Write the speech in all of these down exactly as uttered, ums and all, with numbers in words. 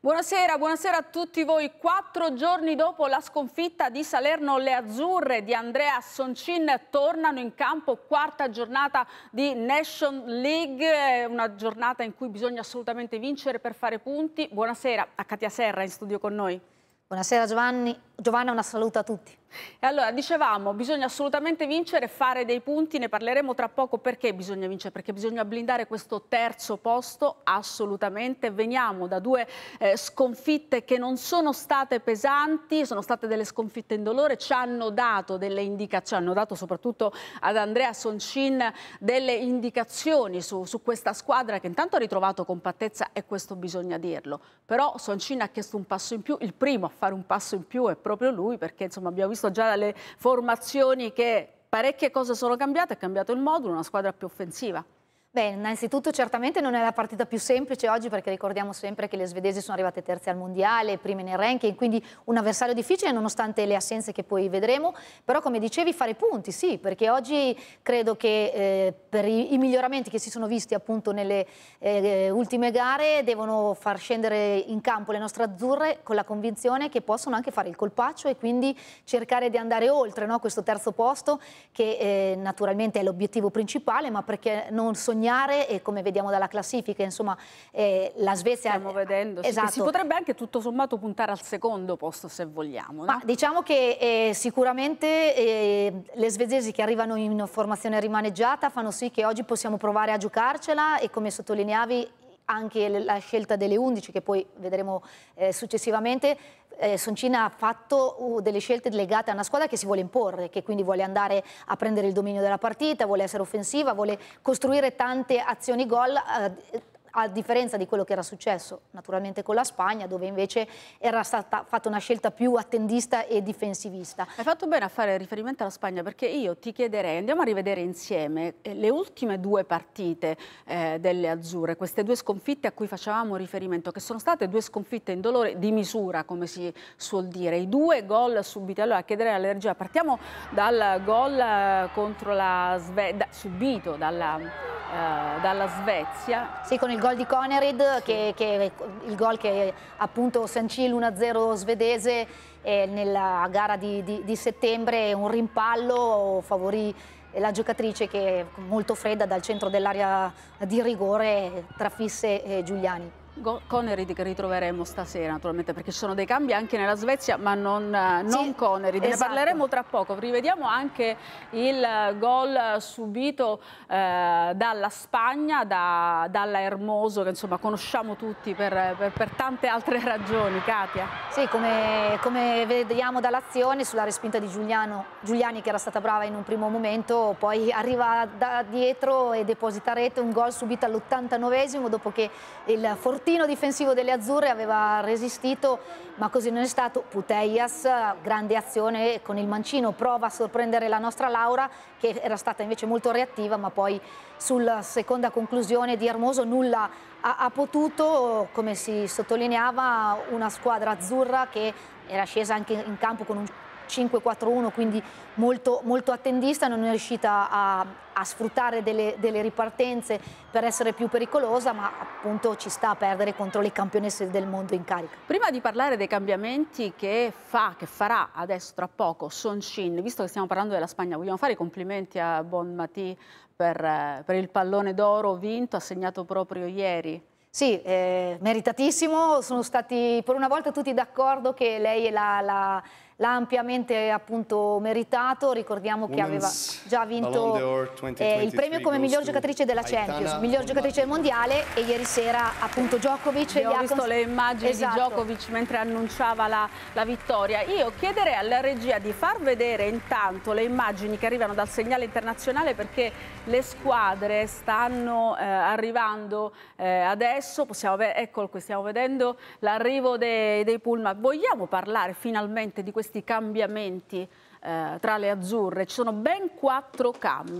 Buonasera, buonasera a tutti voi. Quattro giorni dopo la sconfitta di Salerno, le azzurre di Andrea Soncin tornano in campo, quarta giornata di Nation League, una giornata in cui bisogna assolutamente vincere per fare punti. Buonasera a Katia Serra in studio con noi. Buonasera Giovanni. Giovanna, una saluto a tutti. E allora, dicevamo, bisogna assolutamente vincere, fare dei punti, ne parleremo tra poco. Perché bisogna vincere? Perché bisogna blindare questo terzo posto, assolutamente. Veniamo da due eh, sconfitte che non sono state pesanti, sono state delle sconfitte indolore, ci hanno dato delle indicazioni, hanno dato soprattutto ad Andrea Soncin delle indicazioni su, su questa squadra che intanto ha ritrovato compattezza, e questo bisogna dirlo. Però Soncin ha chiesto un passo in più, il primo a fare un passo in più è proprio lui, perché insomma abbiamo visto già dalle formazioni che parecchie cose sono cambiate, è cambiato il modulo, una squadra più offensiva. Beh, innanzitutto certamente non è la partita più semplice oggi, perché ricordiamo sempre che le svedesi sono arrivate terze al mondiale, prime nel ranking, quindi un avversario difficile nonostante le assenze che poi vedremo. Però, come dicevi, fare punti, sì, perché oggi credo che eh, per i, i miglioramenti che si sono visti appunto nelle eh, ultime gare devono far scendere in campo le nostre azzurre con la convinzione che possono anche fare il colpaccio e quindi cercare di andare oltre, no, questo terzo posto che eh, naturalmente è l'obiettivo principale, ma perché non sognare. E come vediamo dalla classifica, insomma, eh, la Svezia stiamo vedendo, esatto. Sì, si potrebbe anche tutto sommato puntare al secondo posto, se vogliamo, no? Ma diciamo che eh, sicuramente eh, le svedesi che arrivano in formazione rimaneggiata fanno sì che oggi possiamo provare a giocarcela, e come sottolineavi anche la scelta delle undici, che poi vedremo eh, successivamente. Eh, Soncin ha fatto uh, delle scelte legate a una squadra che si vuole imporre, che quindi vuole andare a prendere il dominio della partita, vuole essere offensiva, vuole costruire tante azioni gol, eh, a differenza di quello che era successo naturalmente con la Spagna, dove invece era stata fatta una scelta più attendista e difensivista. Hai fatto bene a fare riferimento alla Spagna, perché io ti chiederei, andiamo a rivedere insieme eh, le ultime due partite eh, delle azzurre, queste due sconfitte a cui facevamo riferimento, che sono state due sconfitte indolore di misura, come si suol dire, i due gol subiti. Allora chiederei alla regia, partiamo dal gol contro la Svezia, subito dalla... Uh, dalla Svezia. Sì, con il gol di Conerid, che, che il gol che appunto sancì l'uno a zero svedese eh, nella gara di, di, di settembre, un rimpallo favorì la giocatrice che molto fredda dal centro dell'area di rigore trafisse eh, Giuliani. Conerid che ritroveremo stasera naturalmente, perché ci sono dei cambi anche nella Svezia, ma non, non sì, Conerid, esatto. Ne parleremo tra poco. Rivediamo anche il gol subito eh, dalla Spagna, da, dalla Hermoso, che insomma conosciamo tutti per, per, per tante altre ragioni. Katia. Sì, come, come vediamo dall'azione, sulla respinta di Giuliano, Giuliani, che era stata brava in un primo momento, poi arriva da dietro e deposita rete, un gol subito all'ottantanovesimo dopo che il fortino difensivo delle azzurre aveva resistito, ma così non è stato. Putellas, grande azione con il mancino, prova a sorprendere la nostra Laura, che era stata invece molto reattiva, ma poi sulla seconda conclusione di Hermoso nulla ha, ha potuto. Come si sottolineava, una squadra azzurra che era scesa anche in campo con un cinque quattro uno, quindi molto, molto attendista, non è riuscita a, a sfruttare delle, delle ripartenze per essere più pericolosa, ma appunto ci sta a perdere contro le campionesse del mondo in carica. Prima di parlare dei cambiamenti che fa, che farà adesso tra poco Soncin, visto che stiamo parlando della Spagna, vogliamo fare i complimenti a Bonmatí per, per il pallone d'oro vinto, assegnato proprio ieri. Sì, eh, meritatissimo, sono stati per una volta tutti d'accordo che lei l'ha la, l'ha ampiamente appunto meritato. Ricordiamo che aveva già vinto eh, il premio come miglior giocatrice della Champions, miglior giocatrice del mondiale, e ieri sera appunto Djokovic. Abbiamo visto le immagini esatto. di Djokovic mentre annunciava la, la vittoria. Io chiederei alla regia di far vedere intanto le immagini che arrivano dal segnale internazionale, perché le squadre stanno eh, arrivando eh, adesso. Possiamo, ecco, stiamo vedendo l'arrivo dei, dei pullman. Vogliamo parlare finalmente di questi cambiamenti eh, tra le azzurre? Ci sono ben quattro cambi.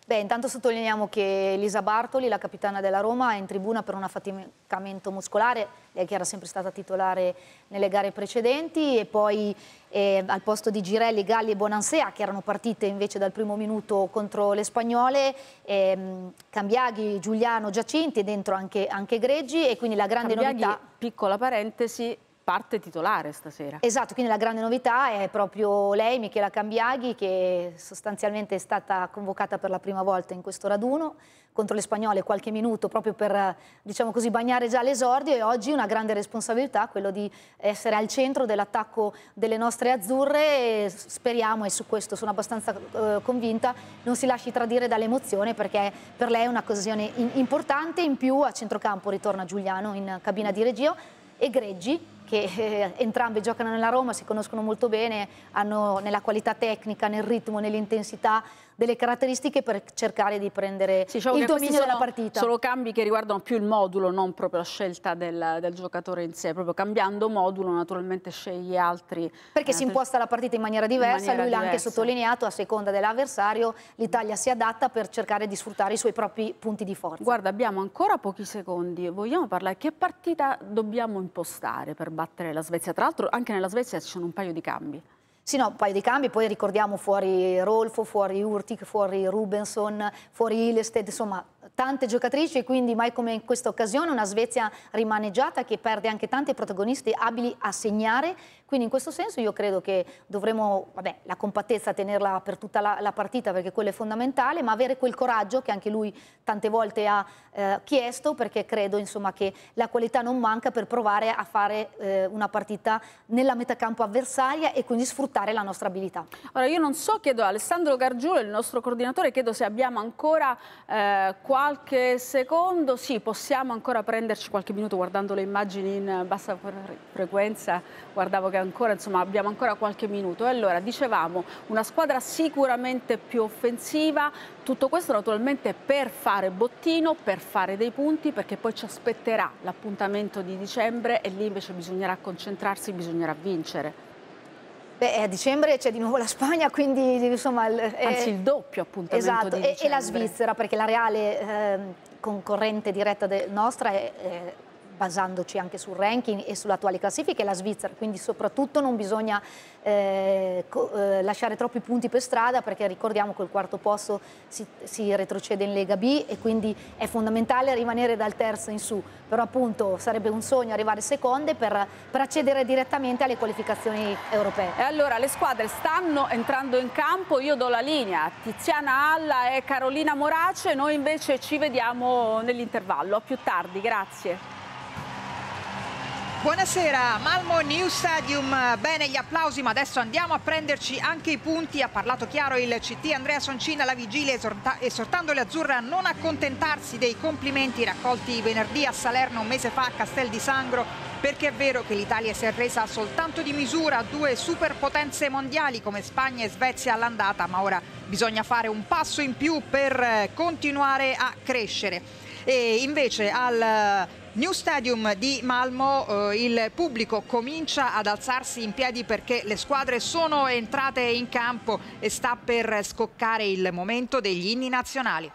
Beh, intanto sottolineiamo che Elisa Bartoli, la capitana della Roma, è in tribuna per un affaticamento muscolare, lei che era sempre stata titolare nelle gare precedenti, e poi eh, al posto di Girelli, Galli e Bonansea, che erano partite invece dal primo minuto contro le spagnole, ehm, Cambiaghi, Giuliano, Giacinti e dentro anche, anche Greggi, e quindi la grande Cambiaghi, novità... piccola parentesi, parte titolare stasera. Esatto, quindi la grande novità è proprio lei, Michela Cambiaghi, che sostanzialmente è stata convocata per la prima volta in questo raduno contro le spagnole, qualche minuto proprio per, diciamo così, bagnare già l'esordio, e oggi una grande responsabilità, quello di essere al centro dell'attacco delle nostre azzurre, e speriamo, e su questo sono abbastanza eh, convinta, non si lasci tradire dall'emozione, perché per lei è un'occasione importante. In più a centrocampo ritorna Giuliano in cabina di regia e Greggi, che eh, entrambi giocano nella Roma, si conoscono molto bene, hanno nella qualità tecnica, nel ritmo, nell'intensità delle caratteristiche per cercare di prendere sì, diciamo il dominio della partita. Sono cambi che riguardano più il modulo, non proprio la scelta del, del giocatore in sé, proprio cambiando modulo naturalmente sceglie altri. Perché eh, si imposta la partita in maniera diversa, in maniera lui l'ha anche sottolineato, a seconda dell'avversario l'Italia si adatta per cercare di sfruttare i suoi propri punti di forza. Guarda, abbiamo ancora pochi secondi, vogliamo parlare, che partita dobbiamo impostare per battere la Svezia? Tra l'altro anche nella Svezia ci sono un paio di cambi. Sì, no, un paio di cambi, poi ricordiamo fuori Rolfo, fuori Urtic, fuori Rubenson, fuori Ilested, insomma tante giocatrici, quindi mai come in questa occasione una Svezia rimaneggiata che perde anche tanti protagonisti abili a segnare, quindi in questo senso io credo che dovremo, vabbè, la compattezza tenerla per tutta la, la partita, perché quello è fondamentale, ma avere quel coraggio che anche lui tante volte ha eh, chiesto, perché credo insomma che la qualità non manca per provare a fare eh, una partita nella metacampo avversaria e quindi sfruttare la nostra abilità. Ora io non so, chiedo a Alessandro Gargiulo, il nostro coordinatore, chiedo se abbiamo ancora eh, qualche secondo. Sì, possiamo ancora prenderci qualche minuto, guardando le immagini in bassa frequenza, guardavo che ancora, insomma, abbiamo ancora qualche minuto. E allora, dicevamo, una squadra sicuramente più offensiva, tutto questo naturalmente per fare bottino, per fare dei punti, perché poi ci aspetterà l'appuntamento di dicembre e lì invece bisognerà concentrarsi, bisognerà vincere. Beh, a dicembre c'è di nuovo la Spagna, quindi insomma... È, Anzi il doppio appuntamento esatto, di dicembre. E la Svizzera, perché la reale eh, concorrente diretta nostra è... è basandoci anche sul ranking e sulle attuali classifiche, la Svizzera, quindi soprattutto non bisogna eh, eh, lasciare troppi punti per strada, perché ricordiamo che il quarto posto si, si retrocede in Lega B e quindi è fondamentale rimanere dal terzo in su, però appunto sarebbe un sogno arrivare seconde per, per accedere direttamente alle qualificazioni europee. E allora le squadre stanno entrando in campo, io do la linea a Tiziana Alla e Carolina Morace, noi invece ci vediamo nell'intervallo, a più tardi, grazie. Buonasera, Malmo New Stadium, bene gli applausi, ma adesso andiamo a prenderci anche i punti. Ha parlato chiaro il C T Andrea Soncini alla vigilia, esorta esortando le azzurre a non accontentarsi dei complimenti raccolti venerdì a Salerno un mese fa a Castel di Sangro, perché è vero che l'Italia si è resa soltanto di misura a due superpotenze mondiali come Spagna e Svezia all'andata, ma ora bisogna fare un passo in più per continuare a crescere. E invece al New Stadium di Malmo eh, il pubblico comincia ad alzarsi in piedi, perché le squadre sono entrate in campo e sta per scoccare il momento degli inni nazionali.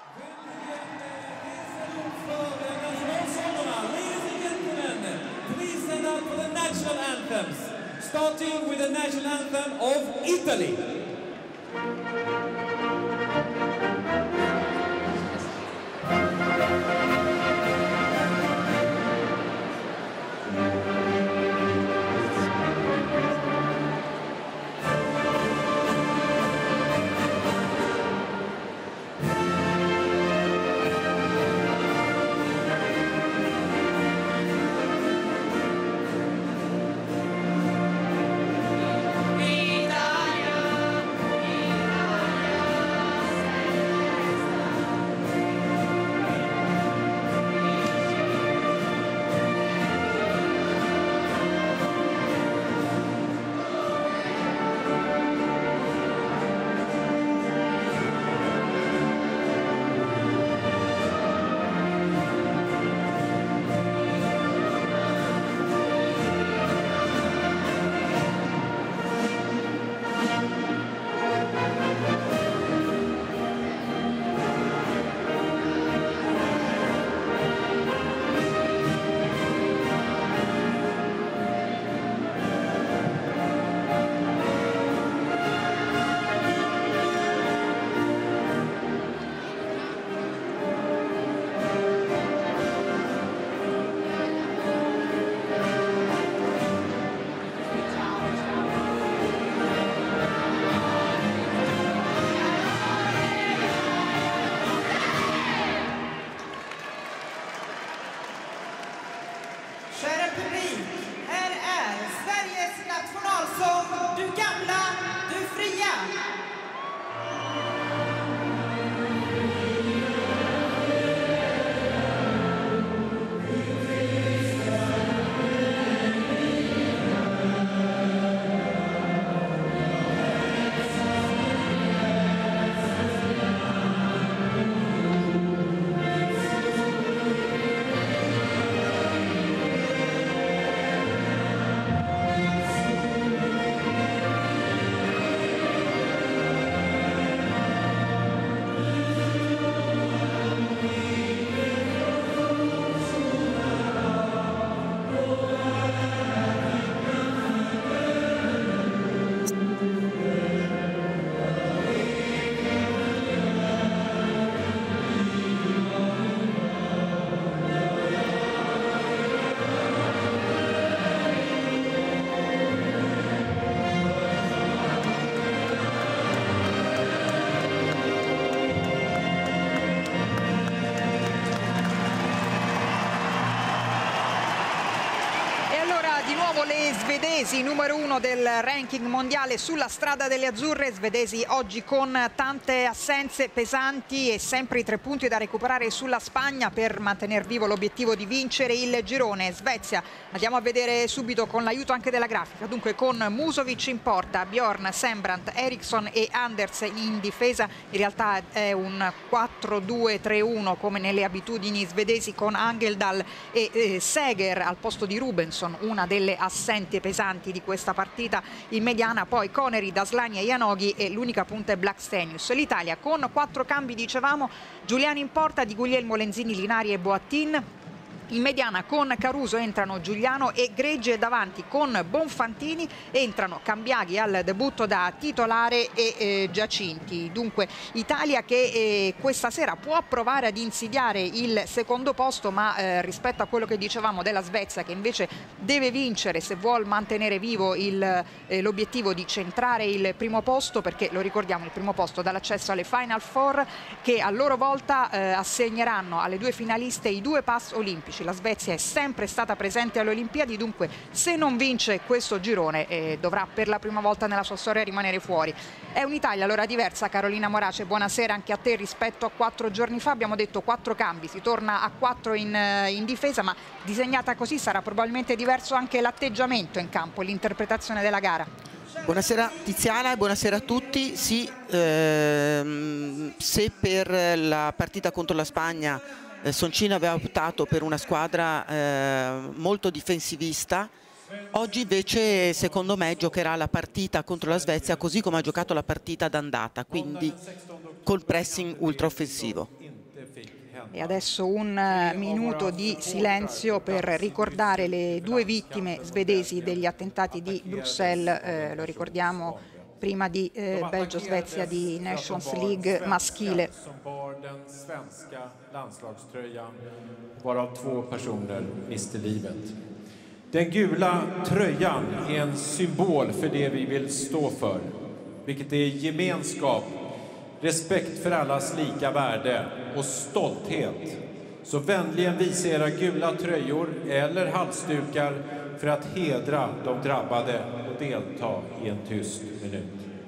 Starting with the national anthem of Italy. le svedesi, numero uno del ranking mondiale, sulla strada delle azzurre. Svedesi oggi con tante assenze pesanti e sempre i tre punti da recuperare sulla Spagna per mantenere vivo l'obiettivo di vincere il girone. Svezia, andiamo a vedere subito con l'aiuto anche della grafica, dunque con Musovic in porta, Bjorn, Sembrant, Eriksson e Anders in difesa. In realtà è un quattro due tre uno come nelle abitudini svedesi, con Angeldal e eh, Seger al posto di Rubenson, una delle assenti e pesanti di questa partita in mediana. Poi Connery, Daslani e Janoghi, e l'unica punta è Blackstenius. L'Italia con quattro cambi, dicevamo: Giuliano in porta, Di Guglielmo, Lenzini, Linari e Boattin. In mediana con Caruso entrano Giuliano e Gregge, davanti con Bonfantini entrano Cambiaghi al debutto da titolare e eh, Giacinti. Dunque Italia che eh, questa sera può provare ad insidiare il secondo posto, ma eh, rispetto a quello che dicevamo della Svezia, che invece deve vincere se vuol mantenere vivo eh, l'obiettivo di centrare il primo posto, perché lo ricordiamo, il primo posto dall'accesso alle Final Four, che a loro volta eh, assegneranno alle due finaliste i due pass olimpici. La Svezia è sempre stata presente alle Olimpiadi, dunque se non vince questo girone eh, dovrà per la prima volta nella sua storia rimanere fuori. È un'Italia allora diversa. Carolina Morace, buonasera anche a te. Rispetto a quattro giorni fa abbiamo detto quattro cambi, si torna a quattro in, in difesa, ma disegnata così sarà probabilmente diverso anche l'atteggiamento in campo, l'interpretazione della gara. Buonasera Tiziana e buonasera a tutti. Sì, ehm, se per la partita contro la Spagna Soncini aveva optato per una squadra eh, molto difensivista, oggi invece secondo me giocherà la partita contro la Svezia così come ha giocato la partita d'andata, quindi col pressing ultra offensivo. E adesso un minuto di silenzio per ricordare le due vittime svedesi degli attentati di Bruxelles, eh, lo ricordiamo prima di eh, Belgio-Svezia di Nations League maschile. Den svenska landslagströjan, varav två personer miste livet. Den gula tröjan är en symbol för det vi vill stå för, vilket är gemenskap, respekt för allas lika värde och stolthet. Så vänligen visa era gula tröjor eller halsdukar för att hedra de drabbade och delta i en tyst minut.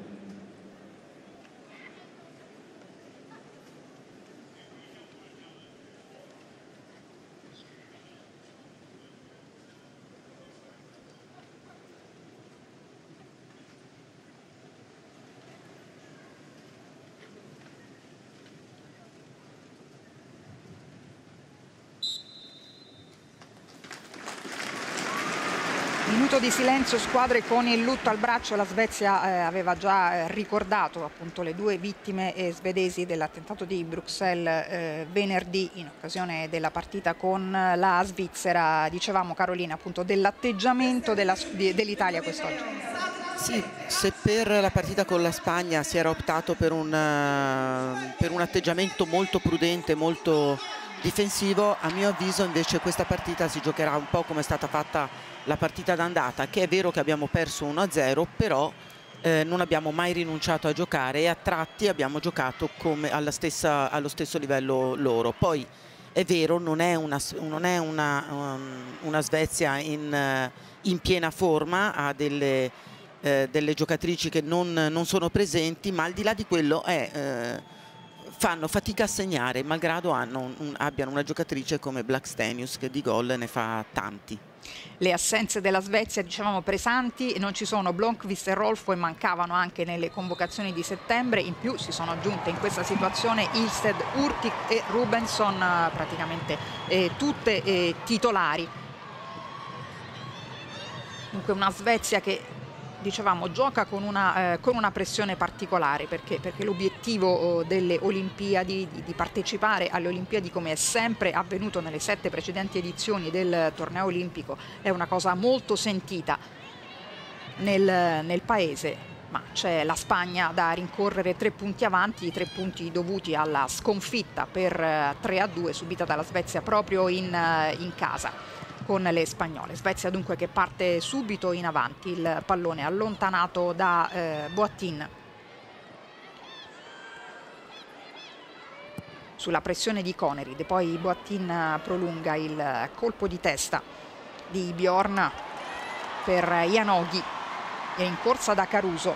Minuto di silenzio, squadre con il lutto al braccio. La Svezia eh, aveva già eh, ricordato appunto le due vittime eh, svedesi dell'attentato di Bruxelles eh, venerdì in occasione della partita con la Svizzera. Dicevamo, Carolina, appunto dell'atteggiamento dell'Italia quest'oggi. Sì, se per la partita con la Spagna si era optato per un, uh, per un atteggiamento molto prudente, molto difensivo, a mio avviso invece questa partita si giocherà un po' come è stata fatta la partita d'andata, che è vero che abbiamo perso uno a zero, però eh, non abbiamo mai rinunciato a giocare e a tratti abbiamo giocato come alla stessa, allo stesso livello loro. Poi è vero, non è una, non è una, um, una Svezia in, in piena forma, ha delle, eh, delle giocatrici che non, non sono presenti, ma al di là di quello è... Eh, fanno fatica a segnare, malgrado hanno un, un, abbiano una giocatrice come Blackstenius che di gol ne fa tanti. Le assenze della Svezia, dicevamo, pesanti, non ci sono Blomqvist e Rolfo e mancavano anche nelle convocazioni di settembre. In più si sono aggiunte in questa situazione Ilsted, Hurtig e Rubenson, praticamente eh, tutte eh, titolari. Dunque una Svezia che, dicevamo, gioca con una, eh, con una pressione particolare, perché, perché l'obiettivo oh, delle Olimpiadi, di, di partecipare alle Olimpiadi, come è sempre avvenuto nelle sette precedenti edizioni del torneo olimpico, è una cosa molto sentita nel, nel paese, ma c'è la Spagna da rincorrere, tre punti avanti, tre punti dovuti alla sconfitta per eh, tre a due subita dalla Svezia proprio in, eh, in casa con le spagnole. Svezia dunque che parte subito in avanti, il pallone allontanato da eh, Boattin. Sulla pressione di Connery, e poi Boattin prolunga il colpo di testa di Bjorn. per Janoghi, è in corsa da Caruso.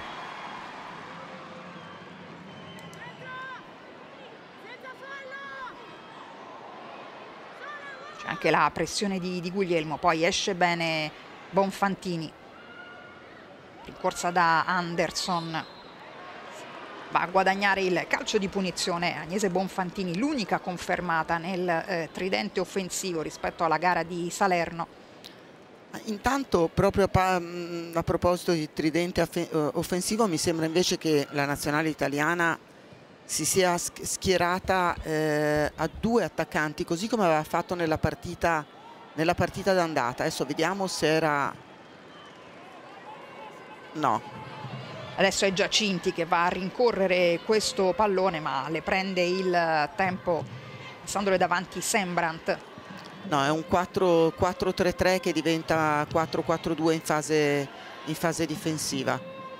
C'è anche la pressione di, di Guglielmo, poi esce bene Bonfantini, in corsa da Anderson, va a guadagnare il calcio di punizione Agnese Bonfantini, l'unica confermata nel eh, tridente offensivo rispetto alla gara di Salerno. Intanto, proprio a, a proposito di tridente offensivo, mi sembra invece che la nazionale italiana si sia schierata eh, a due attaccanti, così come aveva fatto nella partita, nella partita d'andata. Adesso vediamo se era... no. Adesso è Giacinti che va a rincorrere questo pallone, ma le prende il tempo passandole davanti Sembrant. No, è un quattro tre tre che diventa quattro quattro due in fase, in fase difensiva.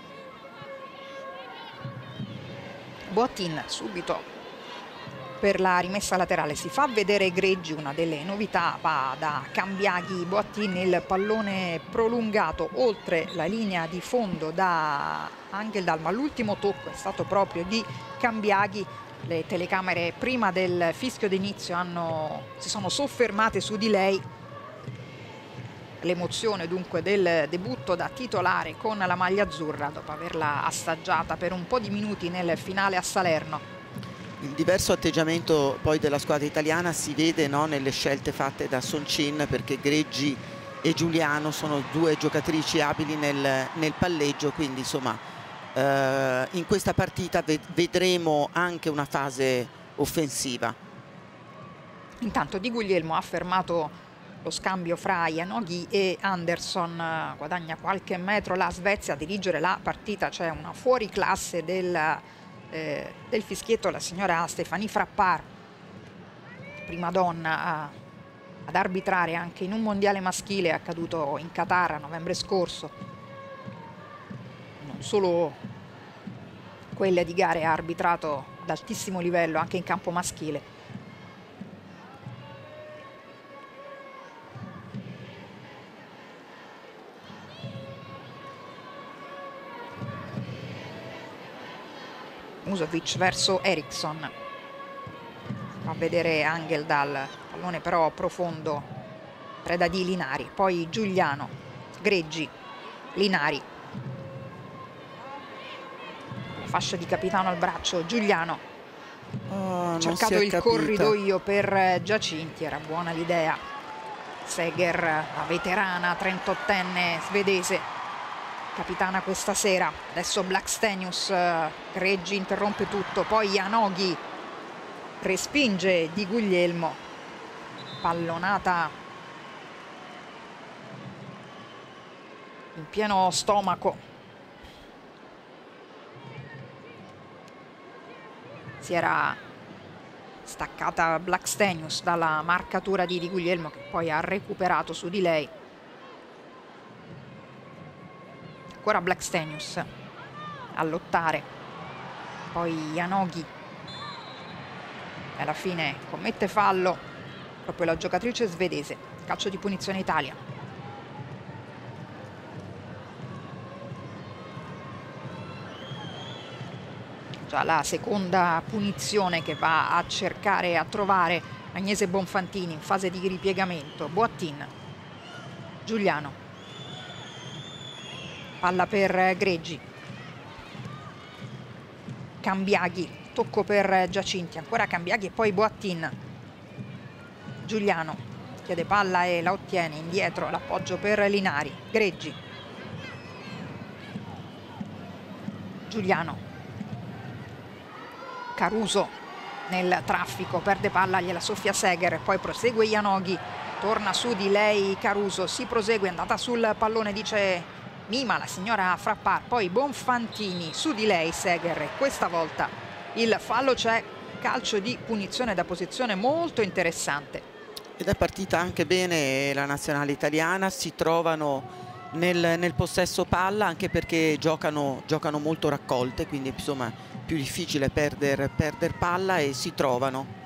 Boatin subito per la rimessa laterale, si fa vedere Greggi, una delle novità, va da Cambiaghi Boatin, il pallone prolungato oltre la linea di fondo da Angeldal, ma l'ultimo tocco è stato proprio di Cambiaghi. Le telecamere prima del fischio d'inizio hanno, si sono soffermate su di lei. L'emozione dunque del debutto da titolare con la maglia azzurra dopo averla assaggiata per un po' di minuti nel finale a Salerno. Il diverso atteggiamento poi della squadra italiana si vede, no, nelle scelte fatte da Soncin, perché Greggi e Giuliano sono due giocatrici abili nel, nel palleggio, quindi insomma eh, in questa partita ved vedremo anche una fase offensiva. Intanto Di Guglielmo ha fermato lo scambio fra Janoghi e Anderson, guadagna qualche metro la Svezia a dirigere la partita. C'è una fuoriclasse del Eh, del fischietto, la signora Stefanie Frappart, prima donna a, ad arbitrare anche in un mondiale maschile accaduto in Qatar a novembre scorso. Non solo quelle di gare, ha arbitrato ad altissimo livello anche in campo maschile. Musovic verso Eriksson, fa vedere Angeldal, pallone però profondo, preda di Linari, poi Giuliano, Greggi, Linari, la fascia di capitano al braccio, Giuliano, oh, ha cercato il capita. corridoio per Giacinti, era buona l'idea. Seger, la veterana trentottenne svedese, capitana questa sera. Adesso Blackstenius, Greggi interrompe tutto, poi Janoghi respinge Di Guglielmo, pallonata in pieno stomaco. Si era staccata Blackstenius dalla marcatura di Di Guglielmo, che poi ha recuperato su di lei. Ancora Blackstenius a lottare, poi Janoghi, e alla fine commette fallo proprio la giocatrice svedese. Calcio di punizione Italia. Già la seconda punizione che va a cercare e a trovare Agnese Bonfantini in fase di ripiegamento. Boatin, Giuliano, palla per Greggi, Cambiaghi, tocco per Giacinti, ancora Cambiaghi e poi Boatin. Giuliano chiede palla e la ottiene, indietro l'appoggio per Linari. Greggi, Giuliano, Caruso nel traffico, perde palla, gliela soffia Seger e poi prosegue Janoghi, torna su di lei Caruso, si prosegue, è andata sul pallone, dice Mima, la signora Frappart, poi Bonfantini, su di lei Seger, e questa volta il fallo c'è, calcio di punizione da posizione molto interessante. Ed è partita anche bene la nazionale italiana, si trovano nel, nel possesso palla, anche perché giocano, giocano molto raccolte, quindi insomma più difficile perdere perder palla, e si trovano.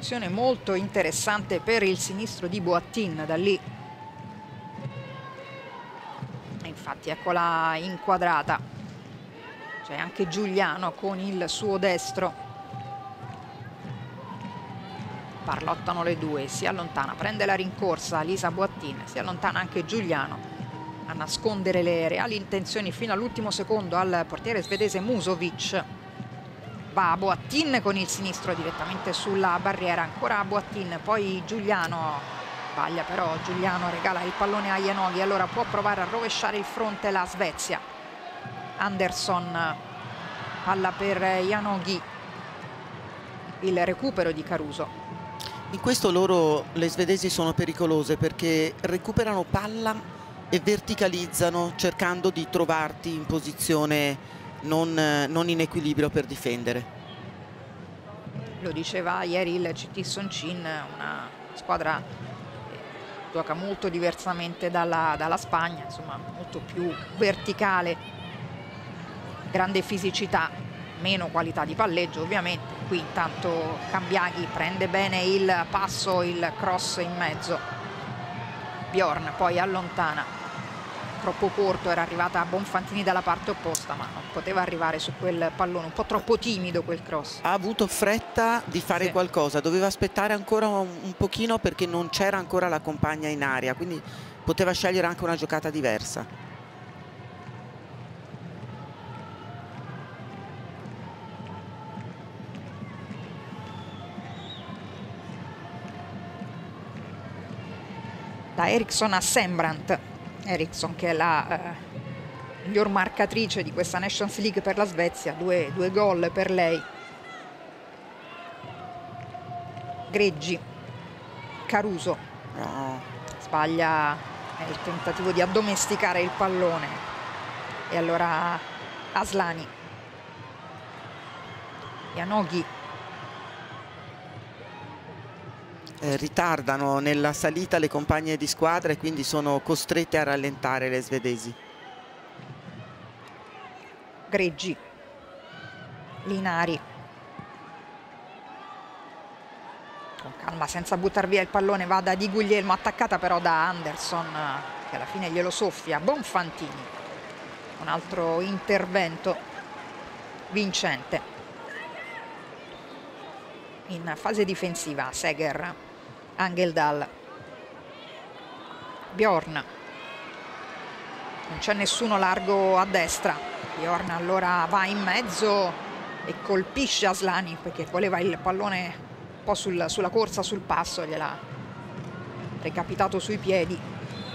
Azione molto interessante per il sinistro di Boattin da lì. E infatti eccola inquadrata. C'è anche Giuliano con il suo destro. Parlottano le due, si allontana, prende la rincorsa Lisa Boattin, si allontana anche Giuliano a nascondere le reali intenzioni fino all'ultimo secondo al portiere svedese Musovic. Va Boattin con il sinistro direttamente sulla barriera, ancora Boattin, poi Giuliano, sbaglia però Giuliano, regala il pallone a Janogy, allora può provare a rovesciare il fronte la Svezia. Anderson, palla per Janogy, il recupero di Caruso. In questo loro, le svedesi, sono pericolose perché recuperano palla e verticalizzano cercando di trovarti in posizione non, non in equilibrio per difendere. Lo diceva ieri il C T Soncin, una squadra che gioca molto diversamente dalla, dalla Spagna, insomma molto più verticale, grande fisicità, meno qualità di palleggio ovviamente. Qui intanto Cambiaghi prende bene il passo, il cross in mezzo. Bjorn poi allontana, troppo corto, era arrivata a Bonfantini dalla parte opposta ma non poteva arrivare su quel pallone, un po' troppo timido quel cross. Ha avuto fretta di fare sì. qualcosa, doveva aspettare ancora un, un pochino perché non c'era ancora la compagna in aria, quindi poteva scegliere anche una giocata diversa. Da Eriksson a Sembrant. Eriksson che è la eh, miglior marcatrice di questa Nations League per la Svezia, due, due gol per lei. Greggi, Caruso, no. Sbaglia il tentativo di addomesticare il pallone e allora Aslani. Janogy. Eh, ritardano nella salita le compagne di squadra e quindi sono costrette a rallentare le svedesi. Greggi, Linari, con calma senza buttare via il pallone, va da Di Guglielmo, attaccata però da Anderson che alla fine glielo soffia. Bonfantini, un altro intervento vincente in fase difensiva. Seger, Angeldal, Bjorn, non c'è nessuno largo a destra. Bjorn allora va in mezzo e colpisce Aslani perché voleva il pallone un po' sul, sulla corsa, sul passo, gliel'ha recapitato sui piedi.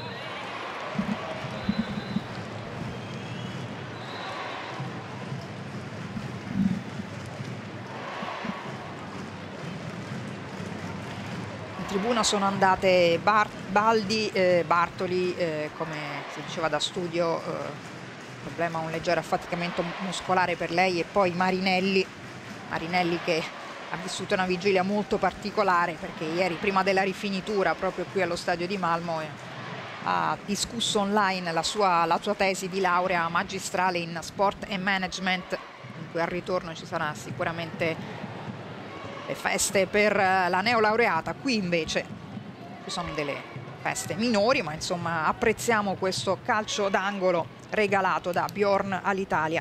In tribuna sono andate Bar Baldi, eh, Bartoli, eh, come si diceva da studio, eh, problema, un leggero affaticamento muscolare per lei, e poi Marinelli, Marinelli che ha vissuto una vigilia molto particolare perché ieri prima della rifinitura proprio qui allo stadio di Malmo eh, ha discusso online la sua, la sua tesi di laurea magistrale in sport e management, in cui al ritorno ci sarà sicuramente le feste per la neolaureata. Qui invece ci sono delle feste minori, ma insomma apprezziamo questo calcio d'angolo regalato da Bjorn all'Italia.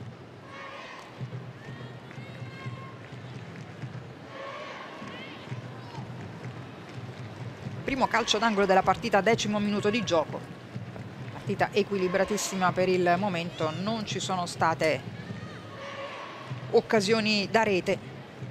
Primo calcio d'angolo della partita, decimo minuto di gioco. Partita equilibratissima per il momento, non ci sono state occasioni da rete.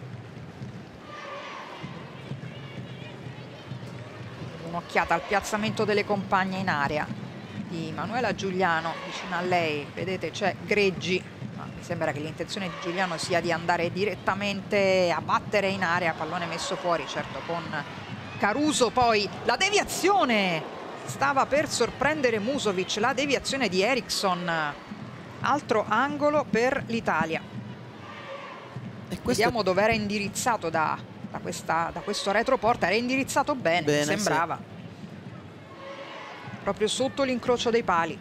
Un'occhiata al piazzamento delle compagne in area di Manuela Giuliano. Vicino a lei vedete c'è Greggi, ma mi sembra che l'intenzione di Giuliano sia di andare direttamente a battere in area, pallone messo fuori certo con Caruso. Poi la deviazione, stava per sorprendere Musovic, la deviazione di Eriksson, altro angolo per l'Italia. Questo... vediamo dove era indirizzato da Da, questa, da questo retroporta, era indirizzato bene, bene sembrava sì. Proprio sotto l'incrocio dei pali.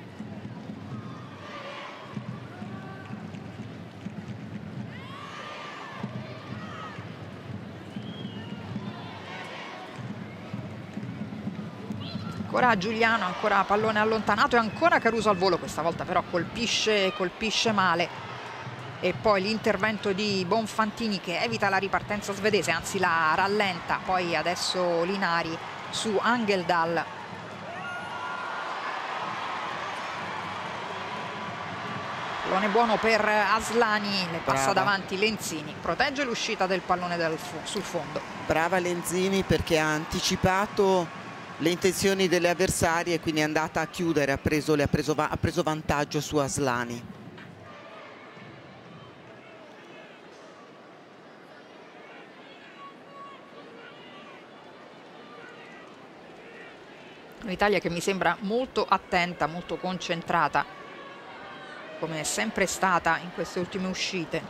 Ancora Giuliano, ancora pallone allontanato e ancora Caruso al volo, questa volta però colpisce, colpisce male. E poi l'intervento di Bonfantini che evita la ripartenza svedese, anzi la rallenta. Poi adesso Linari su Angeldal. Pallone buono per Aslani, le passa Brava. davanti Lenzini, protegge l'uscita del pallone del sul fondo. Brava Lenzini perché ha anticipato le intenzioni delle avversarie e quindi è andata a chiudere, ha preso, le ha, preso, ha preso vantaggio su Aslani. Un'Italia che mi sembra molto attenta, molto concentrata, come è sempre stata in queste ultime uscite.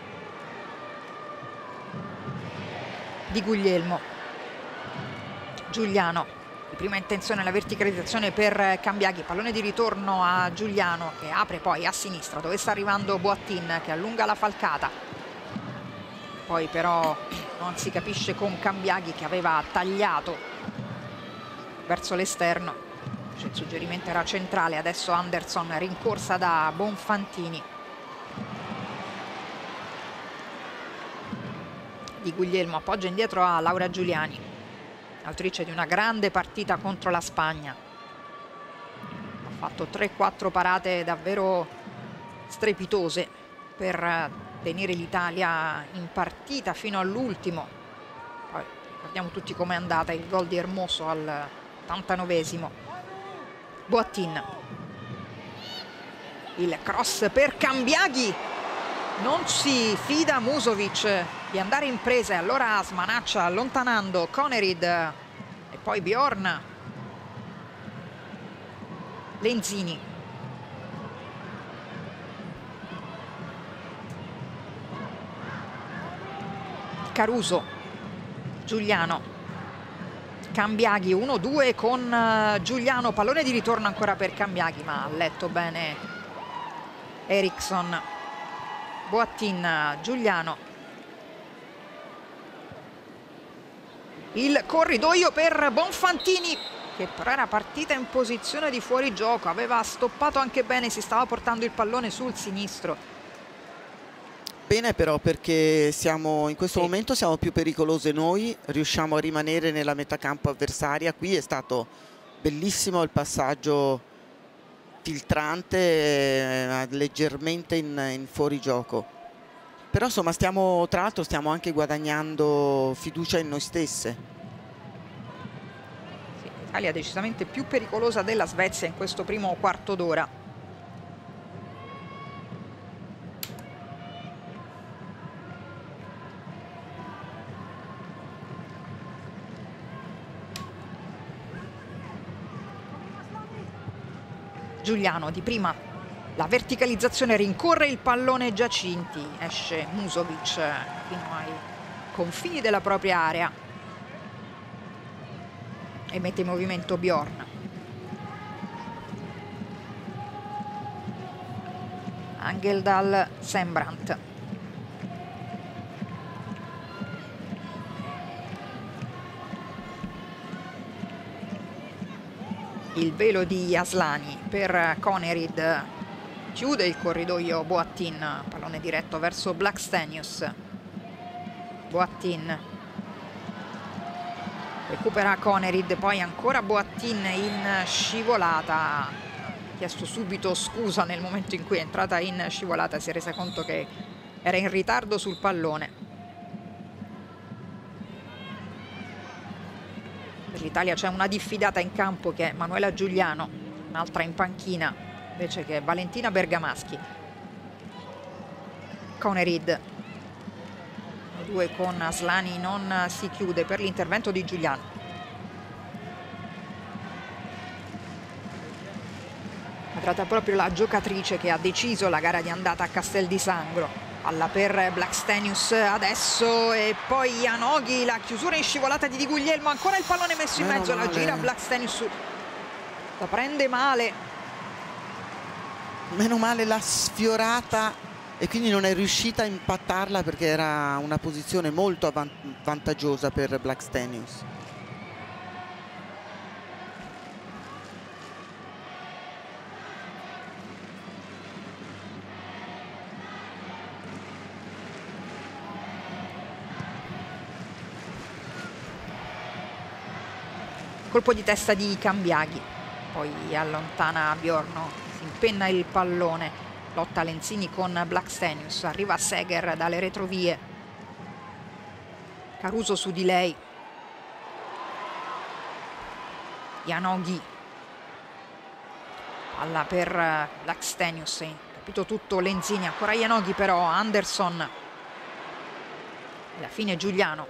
Di Guglielmo. Giuliano, di prima intenzione la verticalizzazione per Cambiaghi, pallone di ritorno a Giuliano che apre poi a sinistra dove sta arrivando Boattin che allunga la falcata. Poi però non si capisce con Cambiaghi che aveva tagliato verso l'esterno, il suggerimento era centrale. Adesso Anderson rincorsa da Bonfantini. Di Guglielmo appoggia indietro a Laura Giuliani, autrice di una grande partita contro la Spagna. Ha fatto tre quattro parate davvero strepitose per tenere l'Italia in partita fino all'ultimo. Poi ricordiamo tutti com'è andata, il gol di Hermoso al ottantanovesimo. Boattin, il cross per Cambiaghi, non si fida Musovic di andare in presa e allora smanaccia allontanando Conerid e poi Bjorn. Lenzini, Caruso, Giuliano, Cambiaghi uno due con uh, Giuliano, pallone di ritorno ancora per Cambiaghi ma ha letto bene Eriksson. Boattin, Giuliano, il corridoio per Bonfantini che però era partita in posizione di fuorigioco, aveva stoppato anche bene, si stava portando il pallone sul sinistro. Bene però perché siamo, in questo sì. momento siamo più pericolose noi, riusciamo a rimanere nella metà campo avversaria. Qui è stato bellissimo il passaggio filtrante, eh, leggermente in, in fuorigioco. Però insomma stiamo, tra l'altro stiamo anche guadagnando fiducia in noi stesse. Sì, l'Italia è decisamente più pericolosa della Svezia in questo primo quarto d'ora. Giuliano di prima, la verticalizzazione, rincorre il pallone Giacinti, esce Musovic fino ai confini della propria area e mette in movimento Bjorn. Angeldal, Sembrant. Il velo di Aslani per Conerid, chiude il corridoio Boattin, pallone diretto verso Blackstenius. Boattin recupera Conerid, poi ancora Boattin in scivolata, ha chiesto subito scusa nel momento in cui è entrata in scivolata, si è resa conto che era in ritardo sul pallone. Per l'Italia c'è una diffidata in campo che è Manuela Giuliano, un'altra in panchina invece che Valentina Bergamaschi. Conerid, due con Aslani, non si chiude per l'intervento di Giuliano. È entrata proprio la giocatrice che ha deciso la gara di andata a Castel di Sangro. Palla per Blackstenius adesso e poi Janoghi, la chiusura in scivolata di Di Guglielmo, ancora il pallone messo in Meno mezzo, male. la gira Blackstenius, la prende male. Meno male l'ha sfiorata e quindi non è riuscita a impattarla perché era una posizione molto vantaggiosa per Blackstenius. Colpo di testa di Cambiaghi, poi allontana Bjorno, si impenna il pallone, lotta Lenzini con Blackstenius, arriva Seger dalle retrovie, Caruso su di lei, Janoghi, palla per Blackstenius, capito tutto Lenzini, ancora Janoghi però, Anderson, alla fine Giuliano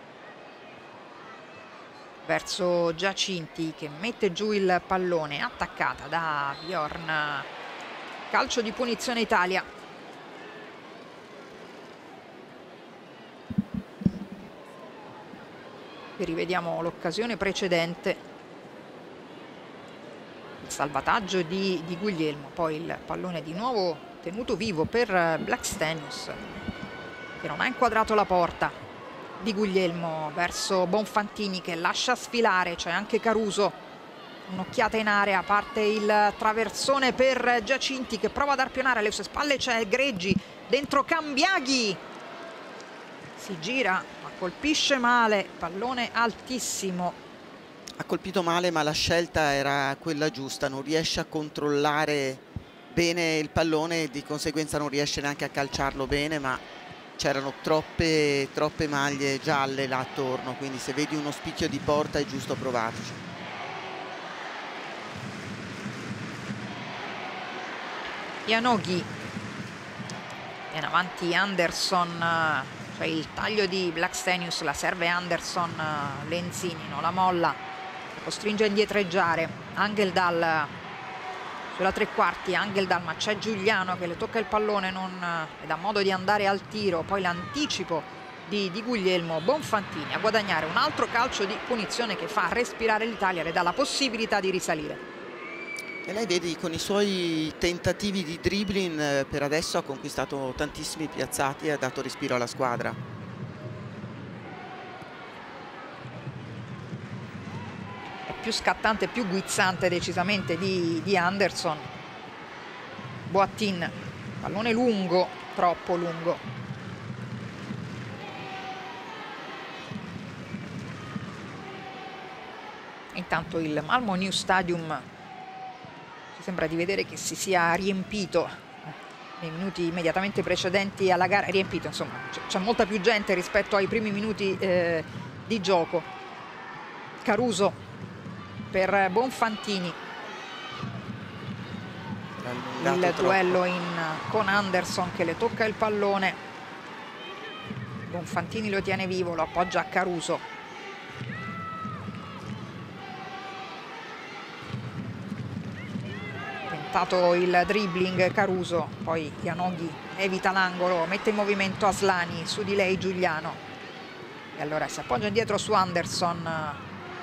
verso Giacinti che mette giù il pallone, attaccata da Bjorn, calcio di punizione Italia. E rivediamo l'occasione precedente, il salvataggio di, di Guglielmo, poi il pallone di nuovo tenuto vivo per Blackstenius che non ha inquadrato la porta. Di Guglielmo verso Bonfantini che lascia sfilare, c'è anche Caruso, un'occhiata in area, parte il traversone per Giacinti che prova ad arpionare, alle sue spalle c'è Greggi, dentro Cambiaghi, si gira ma colpisce male, pallone altissimo. Ha colpito male, ma la scelta era quella giusta, non riesce a controllare bene il pallone e di conseguenza non riesce neanche a calciarlo bene, ma c'erano troppe, troppe maglie gialle là attorno, quindi se vedi uno spicchio di porta è giusto provarci. Janoghi, viene avanti Anderson, cioè il taglio di Blackstenius, la serve Anderson, Lenzini non la molla, costringe a indietreggiare, Angeldal sulla tre quarti, Angeldal, ma c'è Giuliano che le tocca il pallone, non le dà modo di andare al tiro, poi l'anticipo di, di Guglielmo, Bonfantini a guadagnare un altro calcio di punizione che fa respirare l'Italia, le dà la possibilità di risalire. E lei vedi con i suoi tentativi di dribbling per adesso ha conquistato tantissimi piazzati e ha dato respiro alla squadra. Più scattante, più guizzante decisamente di, di Anderson. Boattin, pallone lungo, troppo lungo. Intanto il Malmö New Stadium ci sembra di vedere che si sia riempito nei minuti immediatamente precedenti alla gara, riempito insomma, c'è molta più gente rispetto ai primi minuti eh, di gioco. Caruso per Bonfantini, il duello in, con Anderson che le tocca il pallone, Bonfantini lo tiene vivo, lo appoggia a Caruso, tentato il dribbling Caruso, poi Janoghi evita l'angolo, mette in movimento Aslani, su di lei Giuliano e allora si appoggia indietro su Anderson,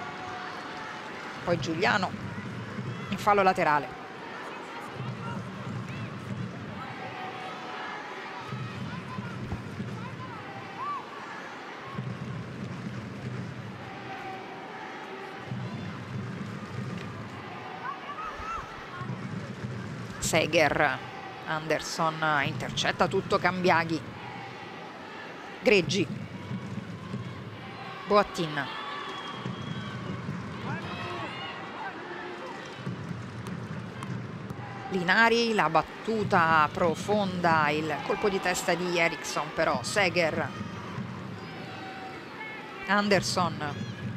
poi Giuliano in fallo laterale. Seger, Anderson intercetta tutto Cambiaghi, Greggi, Boattin, Linari, la battuta profonda, il colpo di testa di Eriksson però, Seger, Anderson,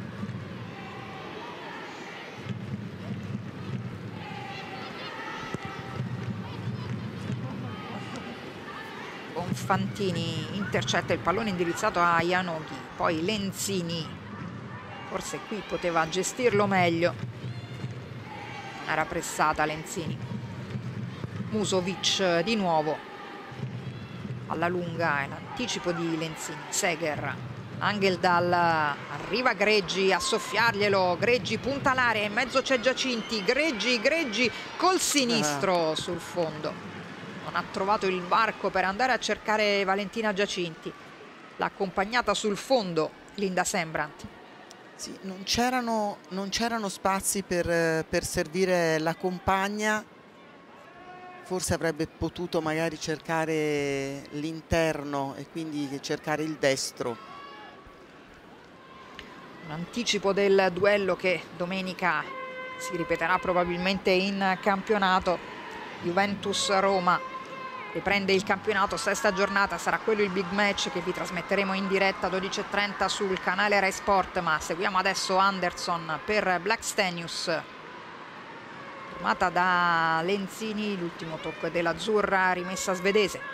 Bonfantini intercetta il pallone indirizzato a Janoghi, poi Lenzini, forse qui poteva gestirlo meglio, era pressata Lenzini. Musovic di nuovo alla lunga, è l'anticipo di Lenzini, Seger, Angeldal, arriva Greggi a soffiarglielo, Greggi punta l'area, in mezzo c'è Giacinti, Greggi, Greggi col sinistro sul fondo, non ha trovato il varco per andare a cercare Valentina Giacinti, l'ha accompagnata sul fondo Linda Sembrant. Sì, non c'erano non c'erano spazi per, per servire la compagna, forse avrebbe potuto magari cercare l'interno e quindi cercare il destro. L'anticipo del duello che domenica si ripeterà probabilmente in campionato. Juventus-Roma riprende il campionato, sesta giornata, sarà quello il big match che vi trasmetteremo in diretta dodici e trenta sul canale Rai Sport, ma seguiamo adesso Anderson per Blackstenius. Fermata da Lenzini, l'ultimo tocco dell'azzurra, rimessa svedese.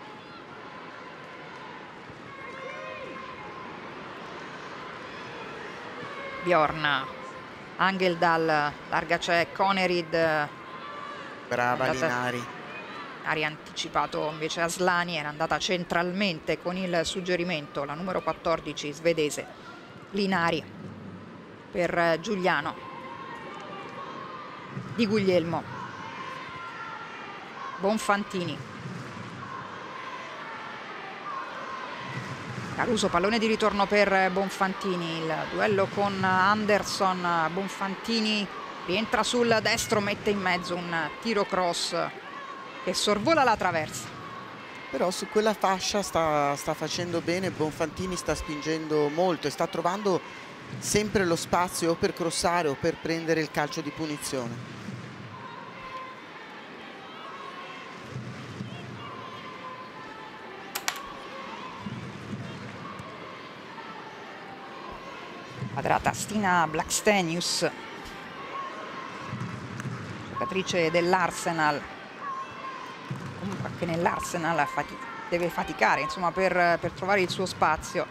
Bjorn, Angeldal, larga c'è Conerid. Brava Linari. Linari anticipato invece Aslani, era andata centralmente con il suggerimento la numero quattordici svedese Linari per Giuliano. Di Guglielmo, Bonfantini, Caruso, pallone di ritorno per Bonfantini, il duello con Anderson. Bonfantini rientra sul destro, mette in mezzo un tiro cross che sorvola la traversa. Però su quella fascia sta, sta facendo bene, Bonfantini sta spingendo molto e sta trovando sempre lo spazio o per crossare o per prendere il calcio di punizione. Quadrata Stina Blackstenius, giocatrice dell'Arsenal, comunque anche nell'Arsenal fati deve faticare insomma per, per trovare il suo spazio.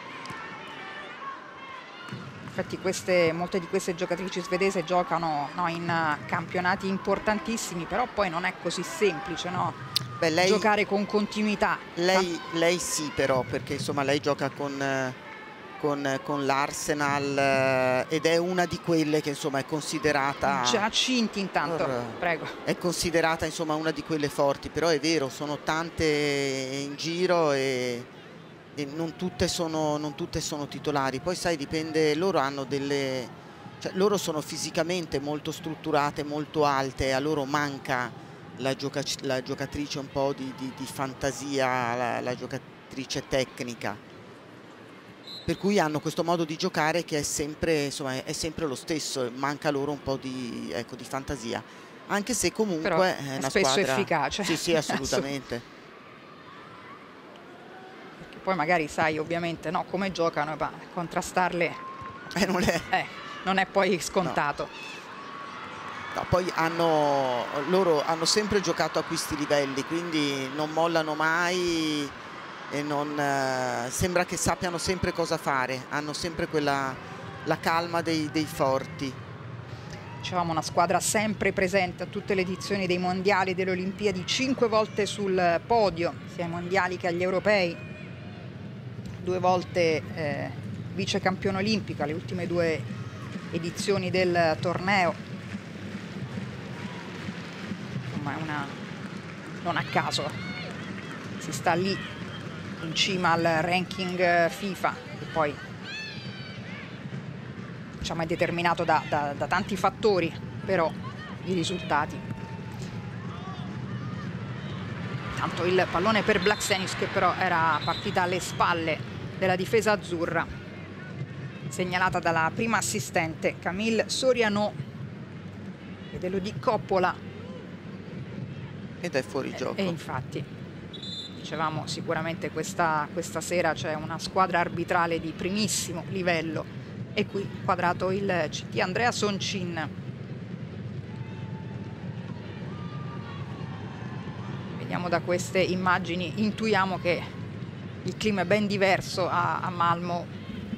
Infatti queste, molte di queste giocatrici svedesi giocano, no, in campionati importantissimi, però poi non è così semplice, no? Beh, lei, giocare con continuità. Lei, lei sì, però, perché insomma lei gioca con... con, con l'Arsenal eh, ed è una di quelle che insomma è considerata Giacinti intanto, uh, prego. È considerata insomma una di quelle forti, però è vero, sono tante in giro e, e non tutte sono, non tutte sono titolari. Poi sai, dipende, loro hanno delle, cioè, loro sono fisicamente molto strutturate, molto alte, a loro manca la, gioca, la giocatrice un po' di, di, di fantasia, la, la giocatrice tecnica. Per cui hanno questo modo di giocare che è sempre, insomma, è sempre lo stesso, manca loro un po' di, ecco, di fantasia, anche se comunque però è una spesso squadra efficace. Sì, sì, assolutamente. Perché poi magari sai ovviamente, no, come giocano, ma contrastarle eh, non, è... Eh, non è poi scontato. No. No, poi hanno, loro hanno sempre giocato a questi livelli, quindi non mollano mai e non eh, sembra che sappiano sempre cosa fare, hanno sempre quella la calma dei, dei forti. Dicevamo una squadra sempre presente a tutte le edizioni dei mondiali e delle Olimpiadi, cinque volte sul podio sia ai mondiali che agli europei, due volte eh, vice campione olimpico alle ultime due edizioni del torneo. Insomma è una, non a caso si sta lì in cima al ranking FIFA, che poi diciamo è determinato da, da, da tanti fattori, però i risultati. Tanto il pallone per Blackstenius, che però era partita alle spalle della difesa azzurra, segnalata dalla prima assistente Camille Soriano, ed è lo di Coppola ed è fuori e, gioco. E infatti dicevamo sicuramente questa, questa sera c'è una squadra arbitrale di primissimo livello, e qui quadrato il C T Andrea Soncin. Vediamo da queste immagini, intuiamo che il clima è ben diverso a, a Malmo,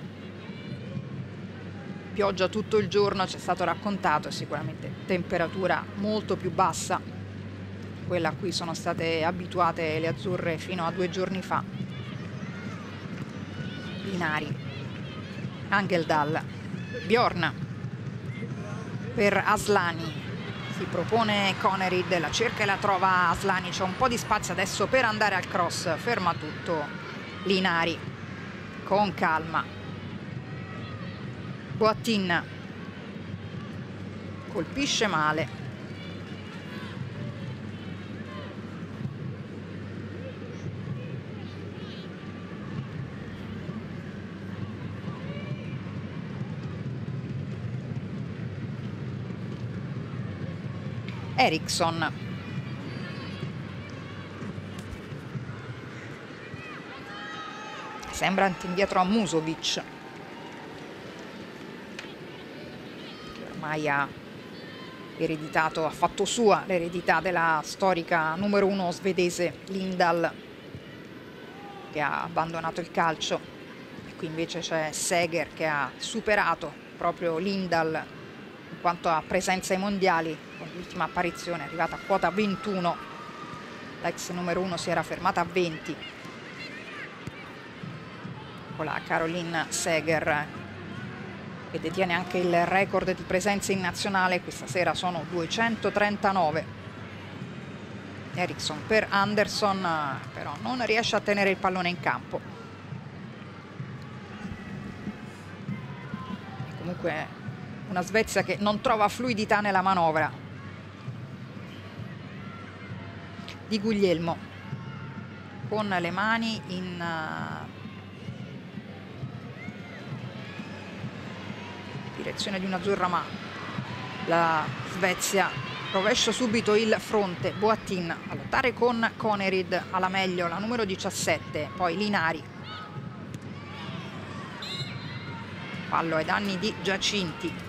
pioggia tutto il giorno, ci è stato raccontato, sicuramente temperatura molto più bassa quella a cui sono state abituate le azzurre fino a due giorni fa. Linari, Angeldal, Bjorn per Aslani, si propone Conerid, la cerca e la trova Aslani, c'è un po' di spazio adesso per andare al cross, ferma tutto Linari con calma. Boattin colpisce male, Eriksson. Sembrant indietro a Musovic, che ormai ha ereditato, ha fatto sua l'eredità della storica numero uno svedese Lindahl, che ha abbandonato il calcio. E qui invece c'è Seger che ha superato proprio Lindahl in quanto a presenza ai mondiali, con l'ultima apparizione è arrivata a quota ventuno, l'ex numero uno si era fermata a venti. Con la Caroline Seger, che detiene anche il record di presenze in nazionale, questa sera sono duecentotrentanove. Eriksson per Andersson, però non riesce a tenere il pallone in campo. E comunque una Svezia che non trova fluidità nella manovra. Di Guglielmo con le mani in direzione di un'azzurra, ma la Svezia rovescia subito il fronte. Boattin a lottare con Conerid, alla meglio la numero diciassette, poi Linari. Fallo ai danni di Giacinti.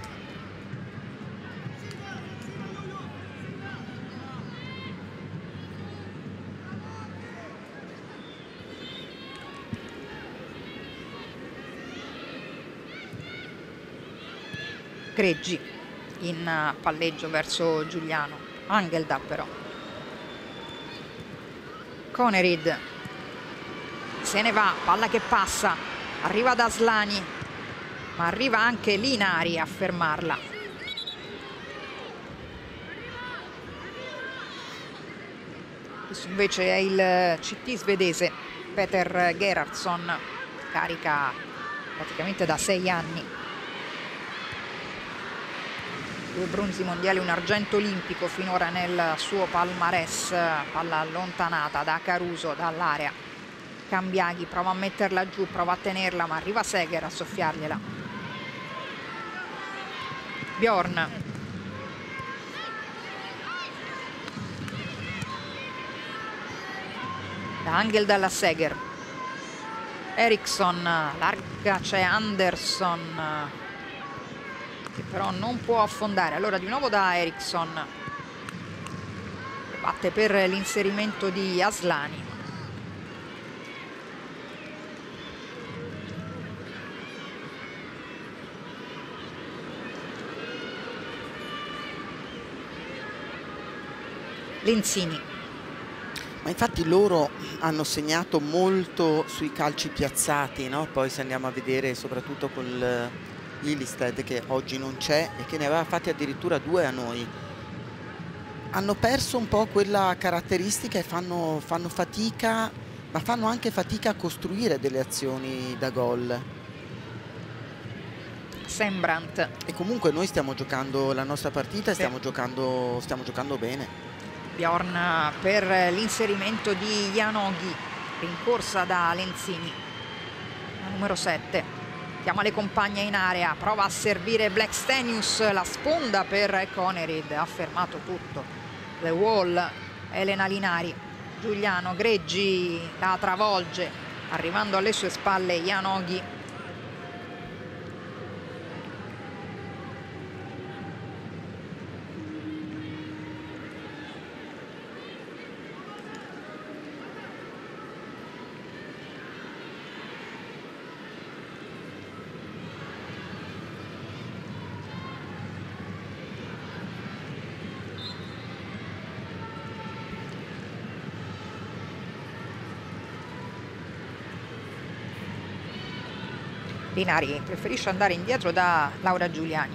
Greggi in palleggio verso Giuliano, Angelda però. Conerid se ne va, palla che passa, arriva da Aslani, ma arriva anche Linari a fermarla. Questo invece è il C T svedese Peter Gerhardsson, carica praticamente da sei anni. Due bronzi mondiali, un argento olimpico finora nel suo palmarès. Palla allontanata da Caruso dall'area. Cambiaghi prova a metterla giù, prova a tenerla, ma arriva Seger a soffiargliela. Bjorn. Da Angel dalla Seger. Eriksson, larga c'è Andersson, che però non può affondare. Allora di nuovo da Eriksson, batte per l'inserimento di Aslani. Lenzini. Ma infatti loro hanno segnato molto sui calci piazzati, no? Poi se andiamo a vedere soprattutto col Ilestedt, che oggi non c'è e che ne aveva fatti addirittura due a noi, hanno perso un po' quella caratteristica e fanno, fanno fatica, ma fanno anche fatica a costruire delle azioni da gol. Sembrant. E comunque noi stiamo giocando la nostra partita e sì. stiamo giocando, stiamo giocando bene. Bjorn per l'inserimento di Janoghi, rincorsa da Lenzini, la numero sette. Chiama le compagne in area, prova a servire Blackstenius, la sponda per Conerid, ha fermato tutto. The Wall, Elena Linari, Giuliano Greggi la travolge, arrivando alle sue spalle Janoghi. Linari preferisce andare indietro da Laura Giuliani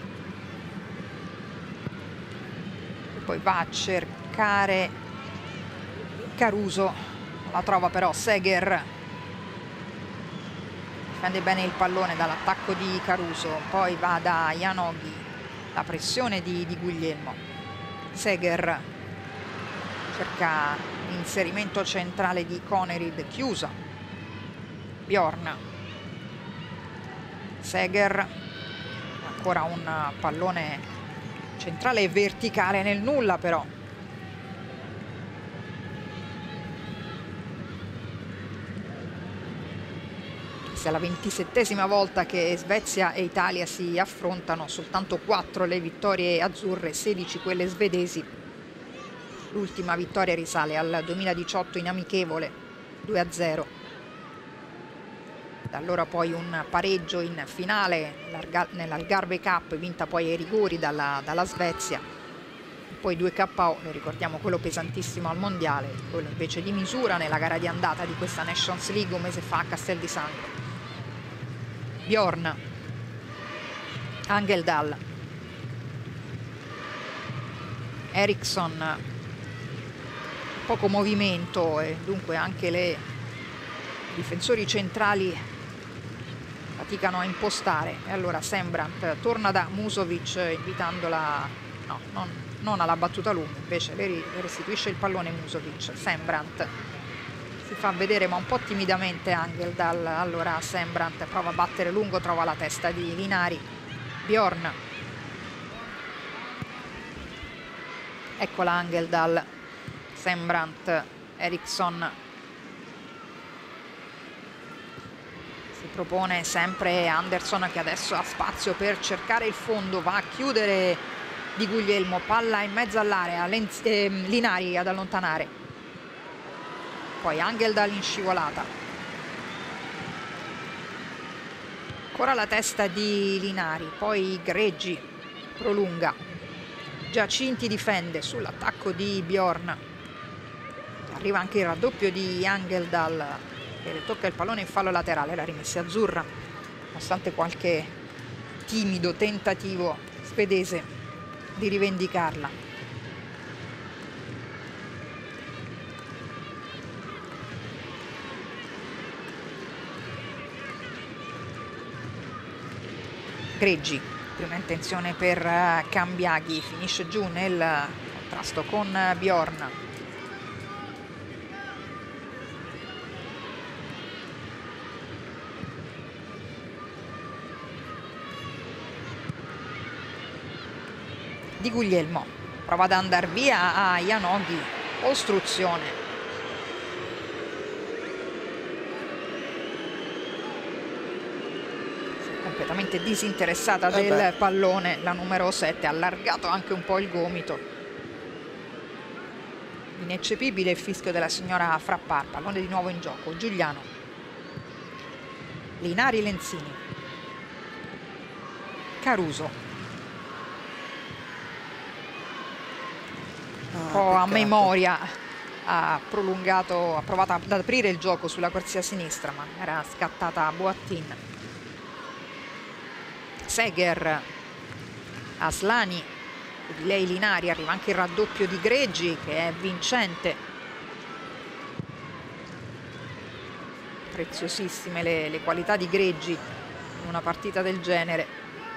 e poi va a cercare Caruso, la trova però Seger, difende bene il pallone dall'attacco di Caruso, poi va da Janoghi, la pressione di, di Guglielmo. Seger cerca l'inserimento centrale di Conerid, chiusa. Bjorn. Seger, ancora un pallone centrale e verticale nel nulla però Questa è la ventisettesima volta che Svezia e Italia si affrontano, soltanto quattro le vittorie azzurre, sedici quelle svedesi. L'ultima vittoria risale al duemiladiciotto in amichevole, due a zero. Da allora poi un pareggio in finale nell'Algarve Cup, vinta poi ai rigori dalla, dalla Svezia. Poi due K O, lo ricordiamo, quello pesantissimo al mondiale, quello invece di misura nella gara di andata di questa Nations League un mese fa a Castel di Sangro. Bjorn, Angeldal, Eriksson, poco movimento e dunque anche le difensori centrali faticano a impostare. E allora Sembrant torna da Musovic invitandola, no, non, non alla battuta lunga, invece le restituisce il pallone Musovic. Sembrant si fa vedere ma un po' timidamente Angeldal. Allora Sembrant prova a battere lungo, trova la testa di Linari. Bjorn, eccola Angeldal, Sembrant, Eriksson. Si propone sempre Anderson, che adesso ha spazio per cercare il fondo, va a chiudere Di Guglielmo, palla in mezzo all'area, eh, Linari ad allontanare, poi Angeldal in scivolata, ancora la testa di Linari, poi Greggi prolunga, Giacinti difende sull'attacco di Bjorn, arriva anche il raddoppio di Angeldal che tocca il pallone in fallo laterale, la rimessa azzurra nonostante qualche timido tentativo svedese di rivendicarla. Greggi, prima intenzione per Cambiaghi, finisce giù nel contrasto con Bjorn. Di Guglielmo prova ad andare via a Janoghi, ostruzione. Completamente disinteressata eh del beh. pallone la numero sette, ha allargato anche un po' il gomito. Ineccepibile il fischio della signora Frappar, pallone di nuovo in gioco, Giuliano, Linari, Lenzini, Caruso. Un po' a memoria ha prolungato, ha provato ad aprire il gioco sulla corsia sinistra, ma era scattata Boattin. Seger, Aslani, di lei Linari, arriva anche il raddoppio di Greggi che è vincente. Preziosissime le, le qualità di Greggi in una partita del genere.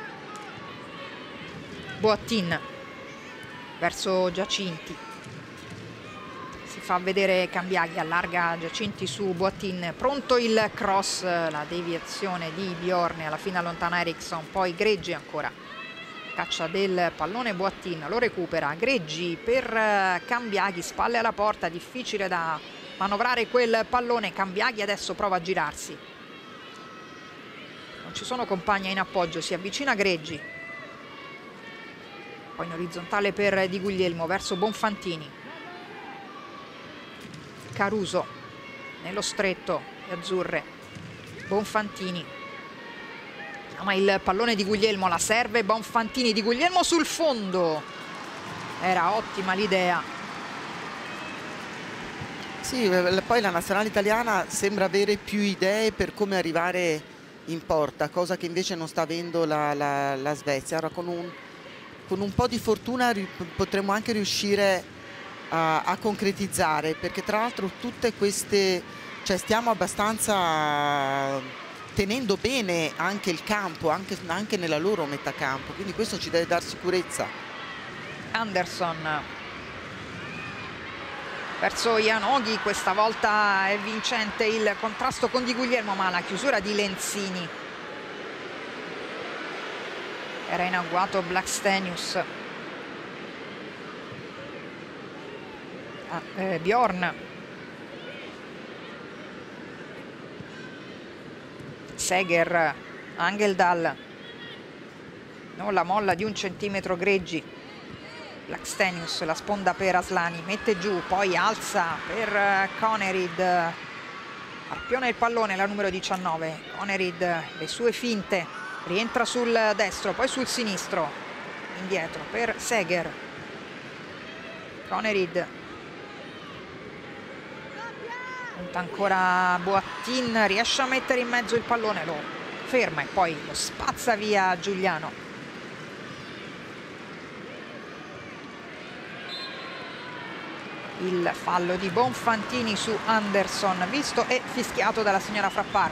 Boattin verso Giacinti, si fa vedere Cambiaghi, allarga Giacinti su Boattin, pronto il cross, la deviazione di Bjorn, alla fine allontana Eriksson, poi Greggi ancora, caccia del pallone Boattin, lo recupera Greggi per Cambiaghi, spalle alla porta, difficile da manovrare quel pallone. Cambiaghi adesso prova a girarsi, non ci sono compagni in appoggio, si avvicina Greggi, poi in orizzontale per Di Guglielmo verso Bonfantini. Caruso nello stretto, le azzurre. Bonfantini chiama il pallone Di Guglielmo, la serve Bonfantini, Di Guglielmo sul fondo. Era ottima l'idea. Sì, poi la nazionale italiana sembra avere più idee per come arrivare in porta, cosa che invece non sta avendo la, la, la Svezia. Ora con un Con un po' di fortuna potremmo anche riuscire a, a concretizzare, perché tra l'altro tutte queste, cioè stiamo abbastanza tenendo bene anche il campo, anche, anche nella loro metà campo, quindi questo ci deve dar sicurezza. Anderson verso Janoghi, questa volta è vincente il contrasto con Di Guglielmo, ma la chiusura di Lenzini. Era in agguato Blackstenius. Ah, eh, Bjorn. Seger, Angeldal, non la molla di un centimetro Greggi. Blackstenius, la sponda per Aslani, mette giù, poi alza per Conerid, arpiona il pallone la numero diciannove. Conerid, le sue finte, rientra sul destro, poi sul sinistro, indietro per Seger. Conerid, punta ancora Boattin, riesce a mettere in mezzo il pallone, lo ferma e poi lo spazza via Giuliano. Il fallo di Bonfantini su Anderson, visto e fischiato dalla signora Frappart.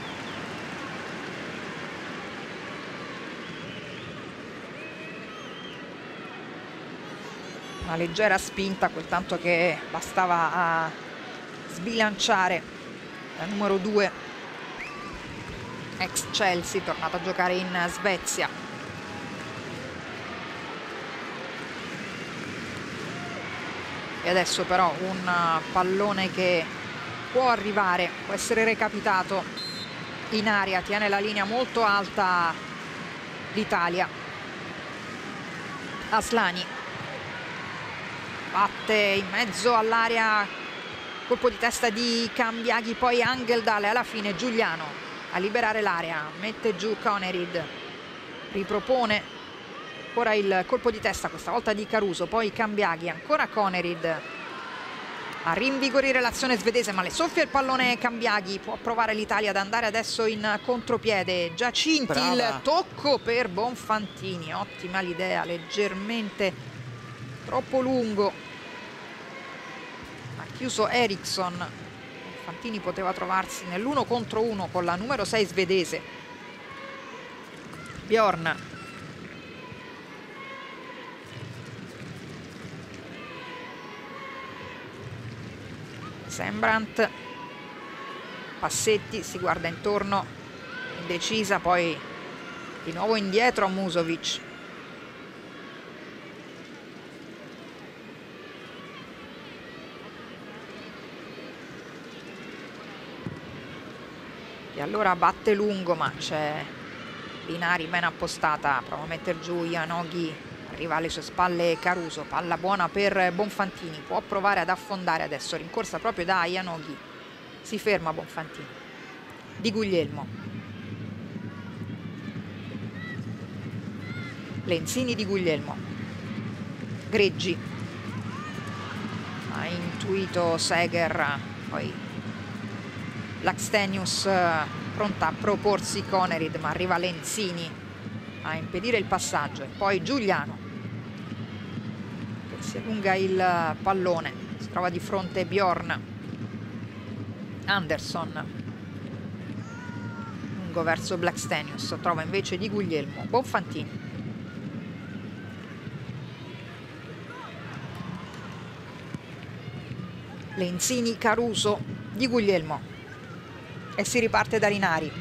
Una leggera spinta, quel tanto che bastava a sbilanciare la numero due, ex Chelsea, tornato a giocare in Svezia. E adesso però un pallone che può arrivare, può essere recapitato in aria, tiene la linea molto alta l'Italia. Aslani batte in mezzo all'area, colpo di testa di Cambiaghi, poi Angeldal e alla fine Giuliano a liberare l'area, mette giù Conerid, ripropone. Ora il colpo di testa, questa volta di Caruso, poi Cambiaghi, ancora Conerid a rinvigorire l'azione svedese, ma le soffia il pallone Cambiaghi. Può provare l'Italia ad andare adesso in contropiede. Giacinti, brava. Il tocco per Bonfantini, ottima l'idea, leggermente troppo lungo, ha chiuso Eriksson. Bonfantini poteva trovarsi nell'uno contro uno con la numero sei svedese. Bjorn, Sembrant, Passetti, si guarda intorno, indecisa, poi di nuovo indietro a Musovic. E allora batte lungo, ma c'è Linari ben appostata, prova a mettere giù Janoghi, arriva alle sue spalle Caruso, palla buona per Bonfantini, può provare ad affondare adesso, rincorsa proprio da Janoghi, si ferma Bonfantini. Di Guglielmo, Lenzini, Di Guglielmo, Greggi, ha intuito Seger, poi Blackstenius pronta a proporsi Conerid, ma arriva Lenzini a impedire il passaggio, e poi Giuliano che si allunga il pallone, si trova di fronte Bjorn. Anderson lungo verso Blackstenius, trova invece Di Guglielmo. Bonfantini, Lenzini, Caruso, Di Guglielmo, e si riparte da Linari.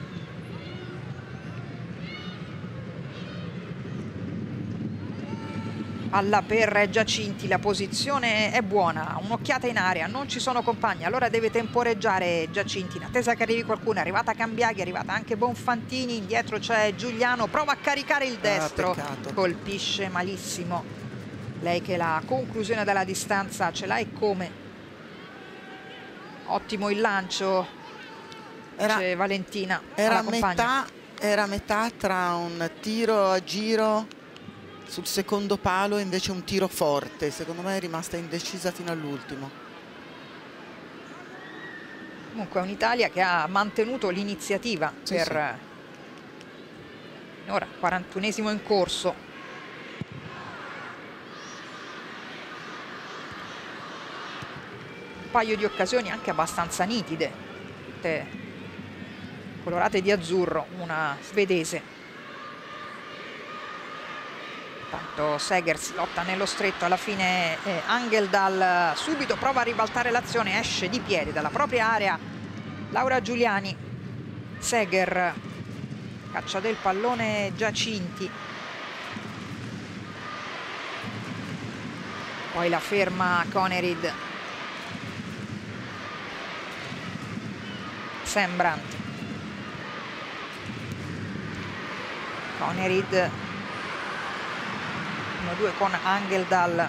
Palla per Giacinti, la posizione è buona, un'occhiata in area, non ci sono compagni, allora deve temporeggiare Giacinti in attesa che arrivi qualcuno. È arrivata Cambiaghi, è arrivata anche Bonfantini, indietro c'è Giuliano, prova a caricare il destro, ah, colpisce malissimo. Lei che la conclusione dalla distanza ce l'ha, e come. Ottimo il lancio, era, c'è Valentina, era metà, era metà tra un tiro a giro sul secondo palo e invece un tiro forte. Secondo me è rimasta indecisa fino all'ultimo. Comunque è un'Italia che ha mantenuto l'iniziativa, sì, per sì. Ora quarantunesimo in corso. Un paio di occasioni anche abbastanza nitide, tutte colorate di azzurro, una svedese. Tanto Seger si lotta nello stretto, alla fine eh, Angeldal subito prova a ribaltare l'azione, esce di piedi dalla propria area Laura Giuliani. Seger caccia del pallone Giacinti, poi la ferma Conerid. Sembrant, Conerid uno due con Angeldal,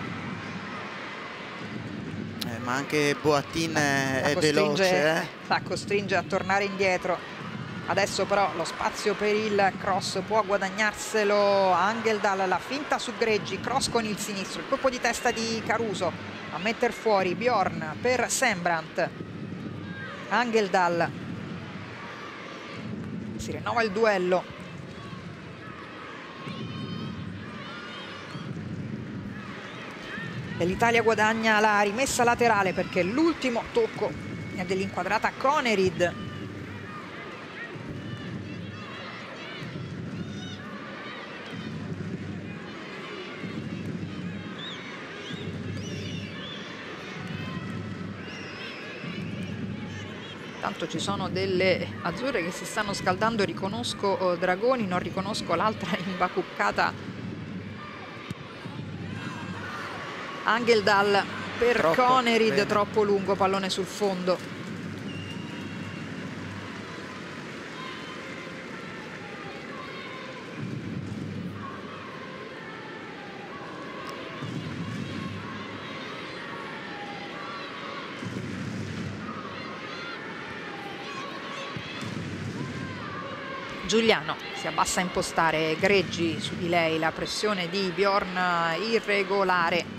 eh, ma anche Boattin è, è veloce, eh? La costringe a tornare indietro. Adesso però lo spazio per il cross, può guadagnarselo Angeldal, la finta su Greggi, cross con il sinistro, il colpo di testa di Caruso a metter fuori Bjorn per Sembrant. Angeldal, si rinnova il duello. E l'Italia guadagna la rimessa laterale perché l'ultimo tocco è dell'inquadrata Conerid. Intanto ci sono delle azzurre che si stanno scaldando, riconosco eh, Dragoni, non riconosco l'altra imbacuccata Angeldal per troppo, Conerid, bene. Troppo lungo, pallone sul fondo. Giuliano si abbassa a impostare Greggi su di lei, la pressione di Bjorn irregolare.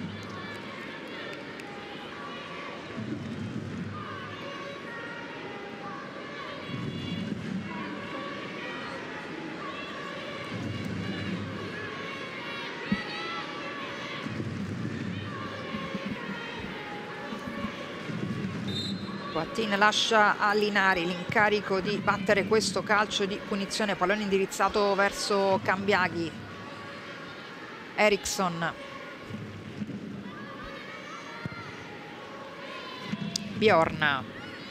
Boattin lascia a Linari l'incarico di battere questo calcio di punizione, pallone indirizzato verso Cambiaghi. Eriksson, Bjorn,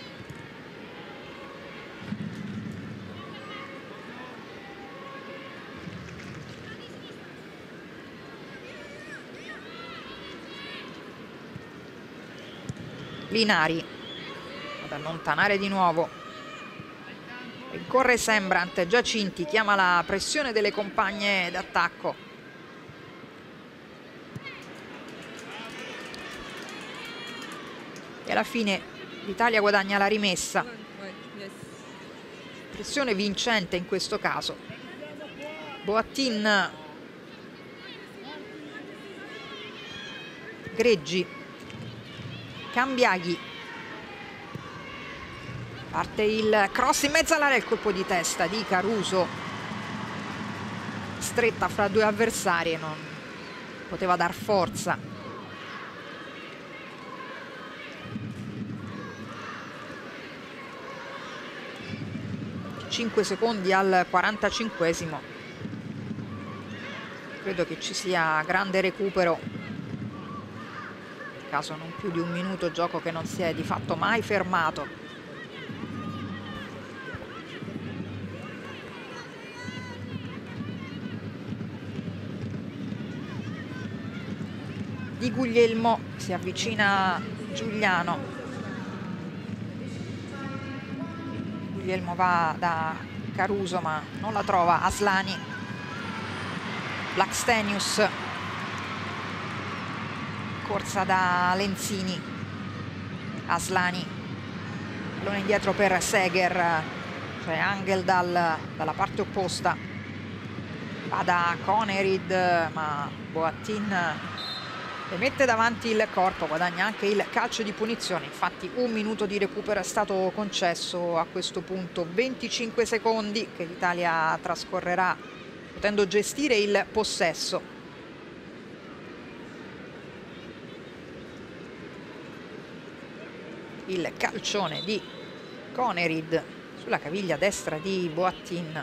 Linari ad allontanare di nuovo, corre Sembrant, Giacinti chiama la pressione delle compagne d'attacco. E alla fine l'Italia guadagna la rimessa, pressione vincente in questo caso. Boattin, Greggi, Cambiaghi, parte il cross in mezzo all'area, il colpo di testa di Caruso, stretta fra due avversari e non poteva dar forza. cinque secondi al quarantacinquesimo, credo che ci sia grande recupero, in caso non più di un minuto, gioco che non si è di fatto mai fermato. Di Guglielmo, si avvicina Giuliano, Guglielmo va da Caruso ma non la trova, Aslani, Blackstenius, corsa da Lenzini, Aslani, pallone indietro per Seger, cioè Angeldal dalla parte opposta, va da Conerid ma Boattin le mette davanti il corpo, guadagna anche il calcio di punizione. Infatti un minuto di recupero è stato concesso a questo punto, venticinque secondi che l'Italia trascorrerà potendo gestire il possesso. Il calcione di Conerid sulla caviglia destra di Boattin.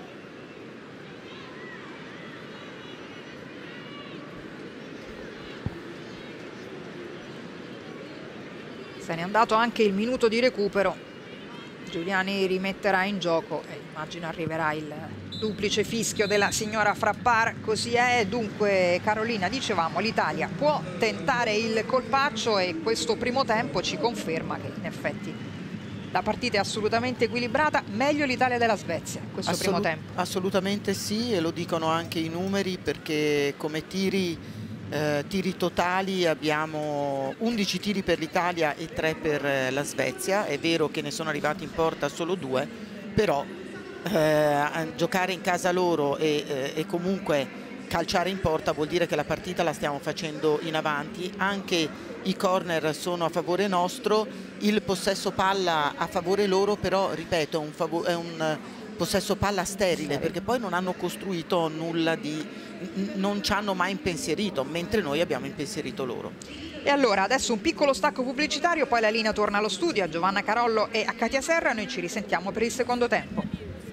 Se n'è andato anche il minuto di recupero, Giuliani rimetterà in gioco e immagino arriverà il duplice fischio della signora Frappart. Così è. Dunque Carolina, dicevamo, l'Italia può tentare il colpaccio e questo primo tempo ci conferma che in effetti La partita è assolutamente equilibrata, meglio l'Italia della Svezia in questo Assolu- primo tempo. Assolutamente sì, e lo dicono anche i numeri, perché come tiri, eh, tiri totali abbiamo undici tiri per l'Italia e tre per la Svezia. È vero che ne sono arrivati in porta solo due, però eh, giocare in casa loro e, eh, e comunque calciare in porta vuol dire che la partita la stiamo facendo in avanti. Anche i corner sono a favore nostro, il possesso palla a favore loro, però ripeto è un, fav- è un possesso palla sterile, perché poi non hanno costruito nulla di, non ci hanno mai impensierito, mentre noi abbiamo impensierito loro. E allora adesso un piccolo stacco pubblicitario, poi la linea torna allo studio a Giovanna Carollo e a Katia Serra. Noi ci risentiamo per il secondo tempo.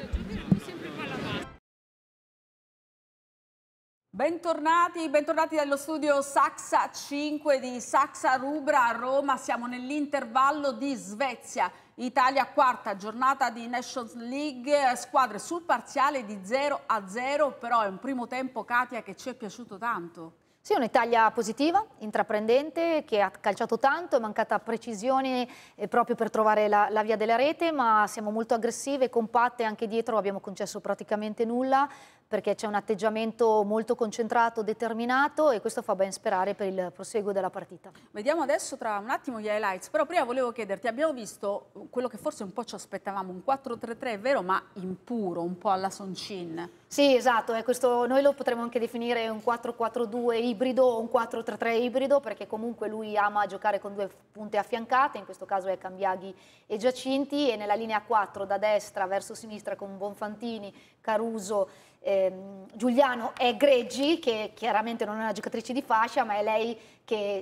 Bentornati, bentornati dallo studio Saxa cinque di Saxa Rubra a Roma. Siamo nell'intervallo di Svezia-Italia, quarta giornata di Nations League, squadre sul parziale di zero a zero, però è un primo tempo, Katia, che ci è piaciuto tanto. Sì, un'Italia positiva, intraprendente, che ha calciato tanto, è mancata precisione eh, proprio per trovare la, la via della rete, ma siamo molto aggressive, compatte, anche dietro abbiamo concesso praticamente nulla, perché c'è un atteggiamento molto concentrato, determinato, e questo fa ben sperare per il proseguo della partita. Vediamo adesso tra un attimo gli highlights, però prima volevo chiederti, abbiamo visto quello che forse un po' ci aspettavamo, un quattro tre tre, è vero, ma impuro, un po' alla Soncin. Sì, esatto, eh, questo noi lo potremmo anche definire un quattro quattro due ibrido o un quattro tre tre ibrido, perché comunque lui ama giocare con due punte affiancate, in questo caso è Cambiaghi e Giacinti, e nella linea quattro da destra verso sinistra con Bonfantini, Caruso, ehm, Giuliano e Greggi, che chiaramente non è una giocatrice di fascia, ma è lei che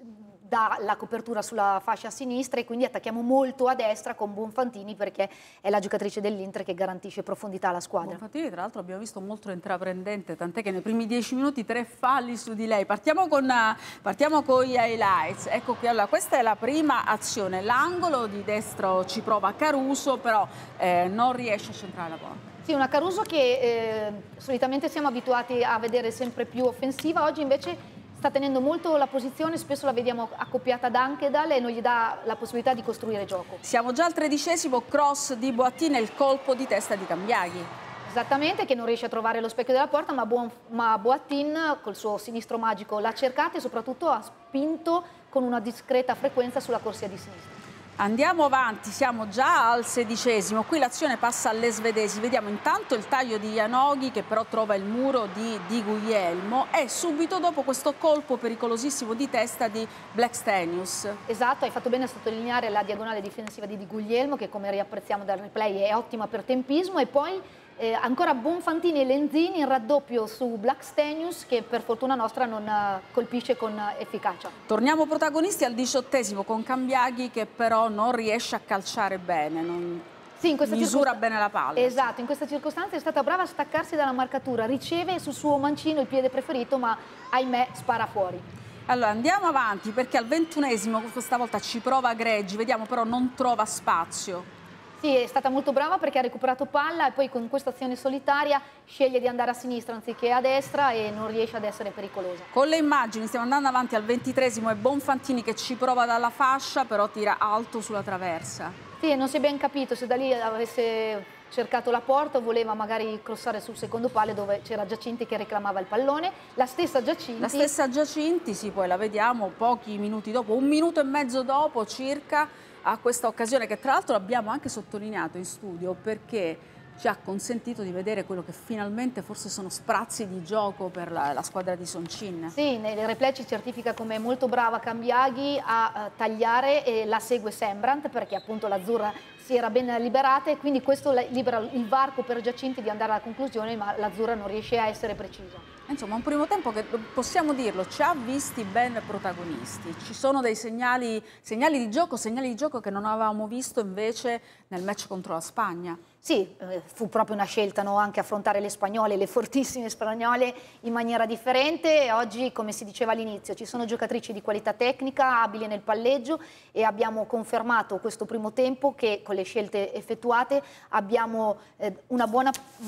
dà la copertura sulla fascia sinistra, e quindi attacchiamo molto a destra con Bonfantini, perché è la giocatrice dell'Inter che garantisce profondità alla squadra. Bonfantini tra l'altro abbiamo visto molto intraprendente, tant'è che nei primi dieci minuti tre falli su di lei. Partiamo con, partiamo con gli highlights. Ecco qui, allora questa è la prima azione, l'angolo di destro ci prova Caruso, però eh, non riesce a centrare la porta. Sì, una Caruso che eh, solitamente siamo abituati a vedere sempre più offensiva, oggi invece sta tenendo molto la posizione, spesso la vediamo accoppiata ad Ankedal e non gli dà la possibilità di costruire gioco. Siamo già al tredicesimo, cross di Boattin e il colpo di testa di Cambiaghi. Esattamente, che non riesce a trovare lo specchio della porta, ma, Buon, ma Boattin col suo sinistro magico l'ha cercata e soprattutto ha spinto con una discreta frequenza sulla corsia di sinistra. Andiamo avanti, siamo già al sedicesimo, qui l'azione passa alle svedesi, vediamo intanto il taglio di Janoghi che però trova il muro di Di Guglielmo, e subito dopo questo colpo pericolosissimo di testa di Blackstenius. Esatto, hai fatto bene a sottolineare la diagonale difensiva di Di Guglielmo, che come riapprezziamo dal replay è ottima per tempismo, e poi eh, ancora Bonfantini e Lenzini in raddoppio su Blackstenius, che per fortuna nostra non uh, colpisce con uh, efficacia. Torniamo protagonisti al diciottesimo con Cambiaghi che però non riesce a calciare bene, non sì, in questa misura bene la palla. Esatto, in questa circostanza è stata brava a staccarsi dalla marcatura, riceve sul suo mancino il piede preferito, ma ahimè spara fuori. Allora andiamo avanti, perché al ventunesimo questa volta ci prova Greggi, vediamo però non trova spazio. Sì, è stata molto brava perché ha recuperato palla e poi con questa azione solitaria sceglie di andare a sinistra anziché a destra e non riesce ad essere pericolosa. Con le immagini stiamo andando avanti al ventitresimo, è Bonfantini che ci prova dalla fascia, però tira alto sulla traversa. Sì, non si è ben capito se da lì avesse cercato la porta o voleva magari crossare sul secondo palo dove c'era Giacinti che reclamava il pallone. La stessa Giacinti. La stessa Giacinti, sì, poi la vediamo pochi minuti dopo, un minuto e mezzo dopo circa, a questa occasione che tra l'altro abbiamo anche sottolineato in studio, perché ci ha consentito di vedere quello che finalmente forse sono sprazzi di gioco per la, la squadra di Soncin. Sì, nel replay ci certifica come molto brava Cambiaghi a uh, tagliare, e la segue Sembrant perché appunto l'azzurra si era ben liberata, e quindi questo libera il varco per Giacinti di andare alla conclusione, ma l'azzurra non riesce a essere precisa. Insomma, un primo tempo che, possiamo dirlo, ci ha visti ben protagonisti. Ci sono dei segnali, segnali di gioco, segnali di gioco che non avevamo visto invece nel match contro la Spagna. Sì, eh, fu proprio una scelta, no? Anche affrontare le spagnole, le fortissime spagnole in maniera differente. E oggi, come si diceva all'inizio, ci sono giocatrici di qualità tecnica, abili nel palleggio, e abbiamo confermato questo primo tempo che con le scelte effettuate abbiamo eh, una buona mh,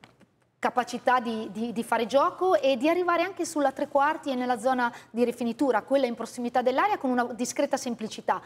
capacità di, di, di fare gioco e di arrivare anche sulla tre quarti e nella zona di rifinitura, quella in prossimità dell'area, con una discreta semplicità.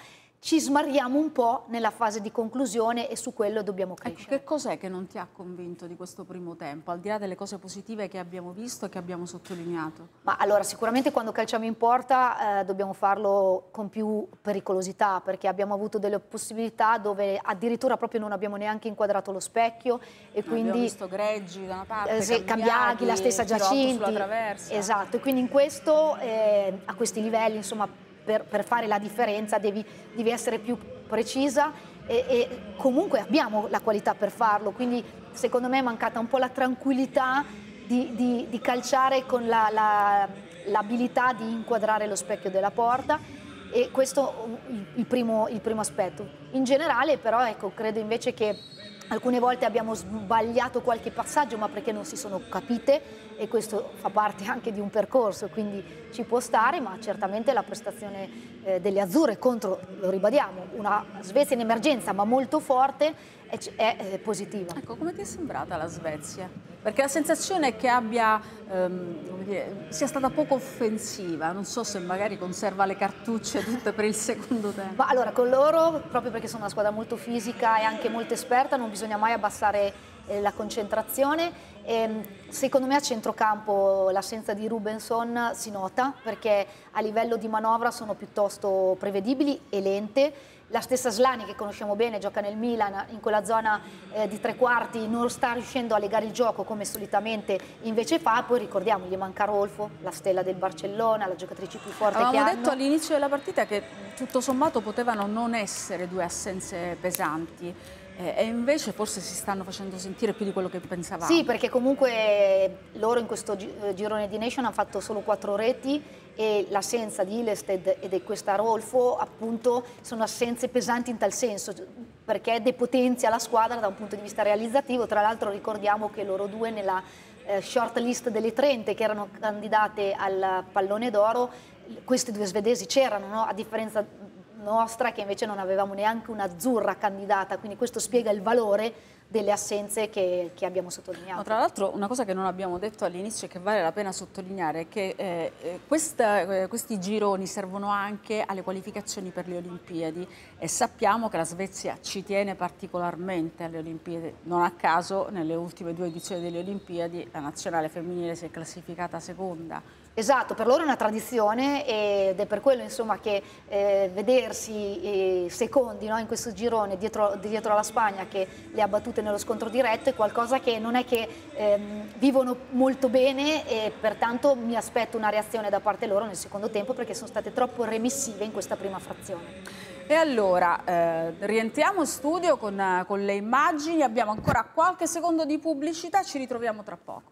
ci smarriamo un po' nella fase di conclusione e su quello dobbiamo crescere. Ecco, che cos'è che non ti ha convinto di questo primo tempo, al di là delle cose positive che abbiamo visto e che abbiamo sottolineato? Ma allora, sicuramente quando calciamo in porta eh, dobbiamo farlo con più pericolosità, perché abbiamo avuto delle possibilità dove addirittura proprio non abbiamo neanche inquadrato lo specchio e quindi abbiamo visto Greggi da una parte, eh, sì, Cambiaghi, la stessa Giacinti, esatto, e quindi in questo eh, a questi livelli, insomma, Per, per fare la differenza devi, devi essere più precisa e, e comunque abbiamo la qualità per farlo, quindi secondo me è mancata un po' la tranquillità di, di, di calciare con la, la, l'abilità di inquadrare lo specchio della porta, e questo il, il, primo, il primo aspetto. In generale però ecco, credo invece che alcune volte abbiamo sbagliato qualche passaggio, ma perché non si sono capite, e questo fa parte anche di un percorso, quindi ci può stare, ma certamente la prestazione eh, delle azzurre contro, lo ribadiamo, una Svezia in emergenza ma molto forte è, è, è positiva. Ecco, come ti è sembrata la Svezia? Perché la sensazione è che abbia, ehm, come dire, sia stata poco offensiva, non so se magari conserva le cartucce tutte per il secondo tempo. Ma allora, con loro, proprio perché sono una squadra molto fisica e anche molto esperta, non bisogna mai abbassare eh, la concentrazione. E, secondo me a centrocampo l'assenza di Rubenson si nota, perché a livello di manovra sono piuttosto prevedibili e lente. La stessa Slani, che conosciamo bene, gioca nel Milan, in quella zona eh, di tre quarti non sta riuscendo a legare il gioco come solitamente invece fa. Poi ricordiamo, gli manca Rolfo, la stella del Barcellona, la giocatrice più forte Avevamo che hanno. Avevamo detto all'inizio della partita che tutto sommato potevano non essere due assenze pesanti. E invece forse si stanno facendo sentire più di quello che pensavamo. Sì, perché comunque loro in questo girone di Nation hanno fatto solo quattro reti, e l'assenza di Ilested e di questa Rolfo appunto sono assenze pesanti in tal senso, perché depotenzia la squadra da un punto di vista realizzativo. Tra l'altro ricordiamo che loro due nella eh, short list delle trenta che erano candidate al pallone d'oro, queste due svedesi c'erano, no? A differenza nostra, che invece non avevamo neanche un'azzurra candidata, quindi questo spiega il valore delle assenze che, che abbiamo sottolineato. No, tra l'altro una cosa che non abbiamo detto all'inizio e che vale la pena sottolineare è che eh, questa, eh, questi gironi servono anche alle qualificazioni per le Olimpiadi, e sappiamo che la Svezia ci tiene particolarmente alle Olimpiadi. Non a caso nelle ultime due edizioni delle Olimpiadi la nazionale femminile si è classificata seconda. Esatto, per loro è una tradizione, ed è per quello insomma che eh, vedersi eh, secondi, no, in questo girone dietro, dietro alla Spagna, che le ha battute nello scontro diretto, è qualcosa che non è che ehm, vivono molto bene, e pertanto mi aspetto una reazione da parte loro nel secondo tempo, perché sono state troppo remissive in questa prima frazione. E allora eh, rientriamo in studio con, con le immagini, abbiamo ancora qualche secondo di pubblicità, ci ritroviamo tra poco.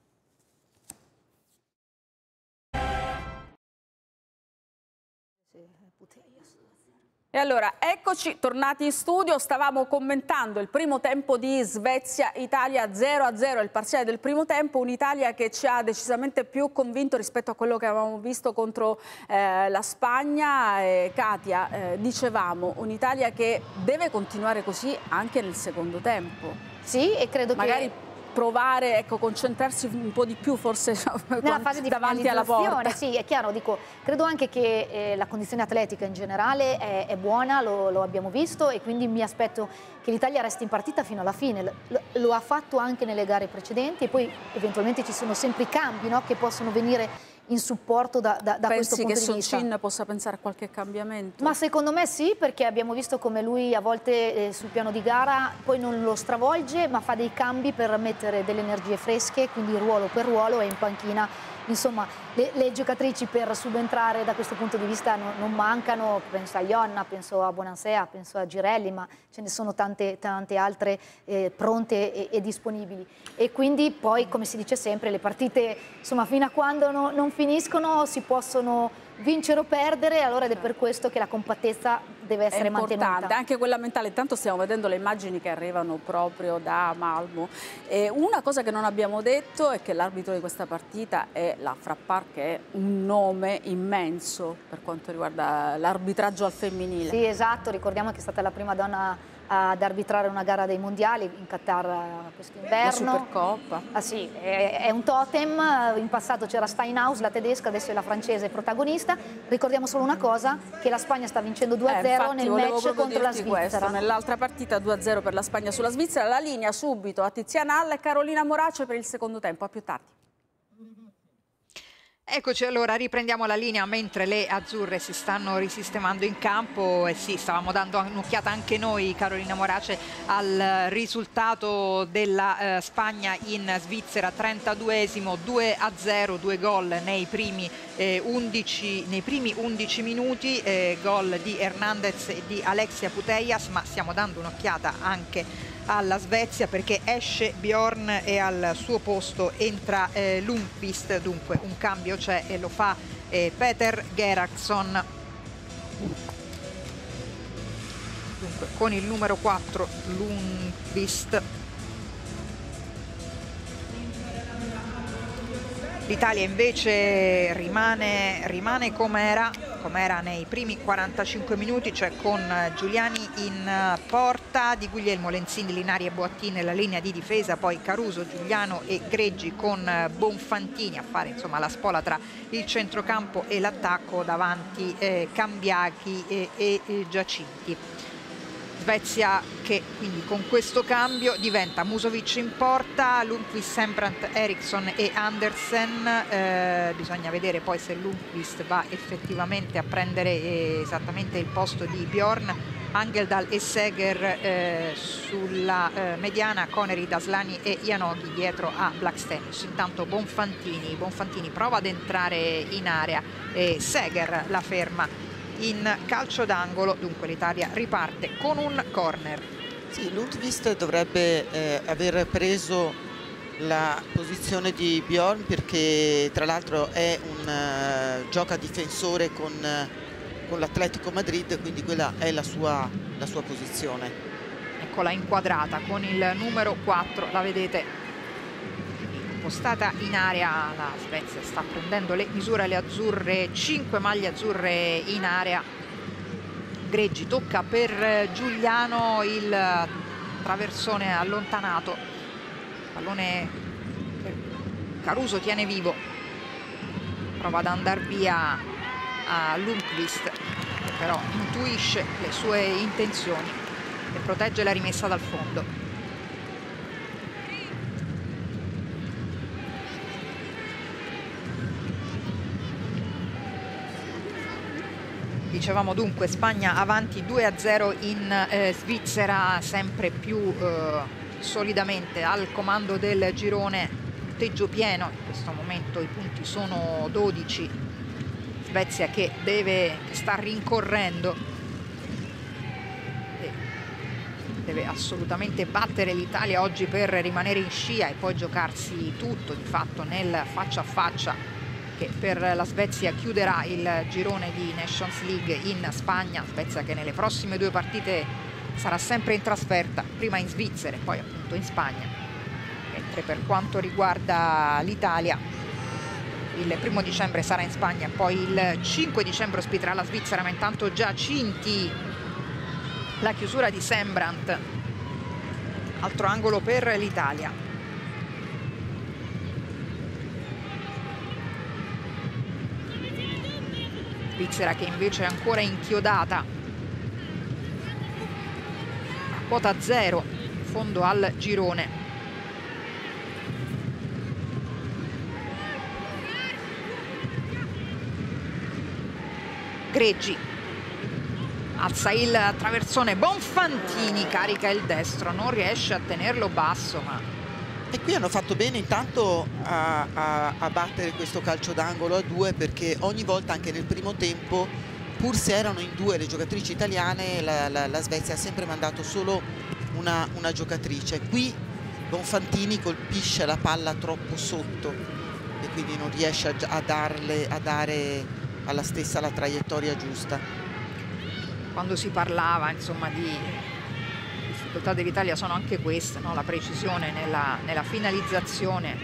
E allora, eccoci tornati in studio, stavamo commentando il primo tempo di Svezia-Italia zero a zero, il parziale del primo tempo, un'Italia che ci ha decisamente più convinto rispetto a quello che avevamo visto contro eh, la Spagna. Eh, Katia, eh, dicevamo, un'Italia che deve continuare così anche nel secondo tempo. Sì, e credo magari che... provare, ecco, concentrarsi un po' di più forse nella fase di davanti alla porta. Sì, è chiaro, dico, credo anche che eh, la condizione atletica in generale è, è buona, lo, lo abbiamo visto, e quindi mi aspetto che l'Italia resti in partita fino alla fine. Lo, lo ha fatto anche nelle gare precedenti, e poi eventualmente ci sono sempre i cambi, no, che possono venire in supporto da, da, da questo punto di vista. Pensi che Soncin possa pensare a qualche cambiamento? Ma secondo me sì, perché abbiamo visto come lui a volte eh, sul piano di gara poi non lo stravolge, ma fa dei cambi per mettere delle energie fresche, quindi ruolo per ruolo, e in panchina insomma le, le giocatrici per subentrare da questo punto di vista non, non mancano. Penso a Ionna, penso a Bonansea, penso a Girelli, ma ce ne sono tante, tante altre eh, pronte e, e disponibili. E quindi poi, come si dice sempre, le partite insomma fino a quando no, non finiscono si possono vincere o perdere, allora ed è per questo che la compattezza deve essere mantenuta. Anche quella mentale. Intanto stiamo vedendo le immagini che arrivano proprio da Malmö. E una cosa che non abbiamo detto è che l'arbitro di questa partita è la Frappart, che è un nome immenso per quanto riguarda l'arbitraggio al femminile. Sì, esatto, ricordiamo che è stata la prima donna ad arbitrare una gara dei mondiali in Qatar quest'inverno. La Supercoppa. Ah sì, è, è un totem. In passato c'era Steinhaus, la tedesca, adesso è la francese protagonista. Ricordiamo solo una cosa, che la Spagna sta vincendo due a zero eh, nel match contro la Svizzera. Nell'altra partita due a zero per la Spagna sulla Svizzera. La linea subito a Tiziana Alla e Carolina Morace per il secondo tempo. A più tardi. Eccoci, allora riprendiamo la linea mentre le azzurre si stanno risistemando in campo. E sì, stavamo dando un'occhiata anche noi, Carolina Morace, al risultato della eh, Spagna in Svizzera, trentaduesimo, due a zero, due gol nei primi, eh, undici, nei primi undici minuti, eh, gol di Hernandez e di Alexia Putellas, ma stiamo dando un'occhiata anche alla Svezia perché esce Bjorn e al suo posto entra eh, Lundqvist. Dunque un cambio c'è e lo fa eh, Peter Gerhardsson. Dunque con il numero quattro Lundqvist. L'Italia invece rimane, rimane com'era com'era nei primi quarantacinque minuti, cioè con Giuliani in porta, Di Guglielmo, Lenzini, Linari e Boatti nella linea di difesa, poi Caruso, Giuliano e Greggi con Bonfantini a fare insomma la spola tra il centrocampo e l'attacco, davanti eh, Cambiachi e, e, e Giacinti. Svezia che quindi con questo cambio diventa Musovic in porta, Lundqvist, Sembrant, Eriksson e Andersen. Eh, bisogna vedere poi se Lundqvist va effettivamente a prendere eh, esattamente il posto di Bjorn. Angeldal e Seger eh, sulla eh, mediana, Connery, Daslani e Janoghi dietro a Blackstenius. Intanto Bonfantini, Bonfantini prova ad entrare in area e Seger la ferma in calcio d'angolo. Dunque l'Italia riparte con un corner. Sì, Lundqvist dovrebbe eh, aver preso la posizione di Bjorn perché tra l'altro è un uh, gioca difensore con, uh, con l'Atletico Madrid, quindi quella è la sua, la sua posizione. Eccola inquadrata con il numero quattro, la vedete postata in area. La Svezia sta prendendo le misure alle azzurre, cinque maglie azzurre in area. Greggi tocca per Giuliano, il traversone allontanato, pallone Caruso tiene vivo, prova ad andare via a Lundqvist che però intuisce le sue intenzioni e protegge la rimessa dal fondo. Dicevamo dunque Spagna avanti due a zero in eh, Svizzera, sempre più eh, solidamente al comando del girone, punteggio pieno, in questo momento i punti sono dodici, Svezia che deve, che sta rincorrendo, e deve assolutamente battere l'Italia oggi per rimanere in scia e poi giocarsi tutto di fatto nel faccia a faccia che per la Svezia chiuderà il girone di Nations League in Spagna. Svezia che nelle prossime due partite sarà sempre in trasferta, prima in Svizzera e poi appunto in Spagna. Mentre per quanto riguarda l'Italia, il primo dicembre sarà in Spagna, poi il cinque dicembre ospiterà la Svizzera, ma intanto Giacinti, la chiusura di Sembrant, altro angolo per l'Italia. Svizzera che invece è ancora inchiodata a quota zero in fondo al girone. Greggi alza il traversone, Bonfantini carica il destro, non riesce a tenerlo basso, ma e qui hanno fatto bene intanto a, a, a battere questo calcio d'angolo a due, perché ogni volta anche nel primo tempo, pur se erano in due le giocatrici italiane, la, la, la Svezia ha sempre mandato solo una, una giocatrice. Qui Bonfantini colpisce la palla troppo sotto e quindi non riesce a, a, darle, a dare alla stessa la traiettoria giusta. Quando si parlava insomma di difficoltà dell'Italia sono anche queste, no? La precisione nella, nella finalizzazione.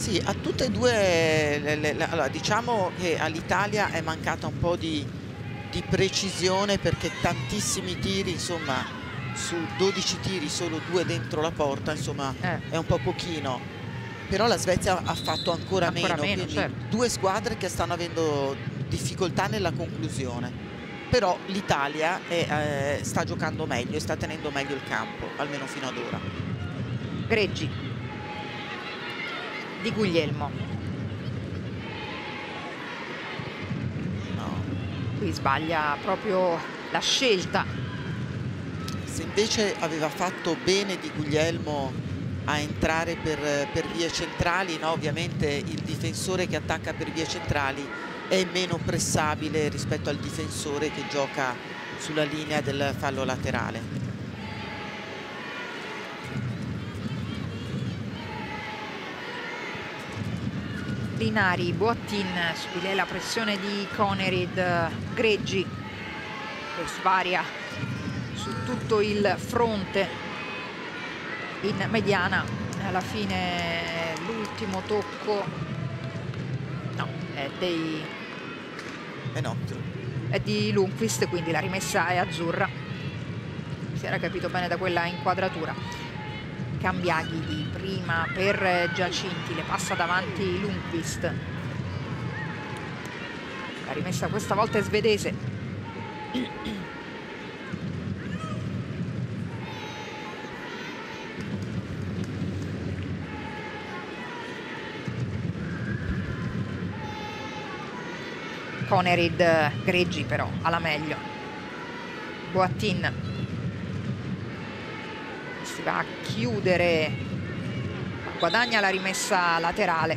Sì, a tutte e due, le, le, le, allora, diciamo che all'Italia è mancata un po' di, di precisione, perché tantissimi tiri, insomma, su dodici tiri solo due dentro la porta, insomma, eh. è un po' pochino. Però la Svezia ha fatto ancora, ancora meno, meno quindi certo. due squadre che stanno avendo difficoltà nella conclusione. Però l'Italia eh, sta giocando meglio e sta tenendo meglio il campo, almeno fino ad ora. Greggi di Guglielmo. No. Qui sbaglia proprio la scelta. Se invece aveva fatto bene Di Guglielmo a entrare per, per vie centrali, no? Ovviamente il difensore che attacca per vie centrali è meno pressabile rispetto al difensore che gioca sulla linea del fallo laterale. Linari, Boattin, su di lei la pressione di Conerid, Greggi che svaria su tutto il fronte in mediana. Alla fine l'ultimo tocco no, è dei eh no. è di Lundqvist, quindi la rimessa è azzurra, si era capito bene da quella inquadratura. Cambiaghi di prima per Giacinti, le passa davanti Lundqvist, la rimessa questa volta è svedese. Conerid, Greggi però alla meglio. Boattin si va a chiudere, guadagna la rimessa laterale.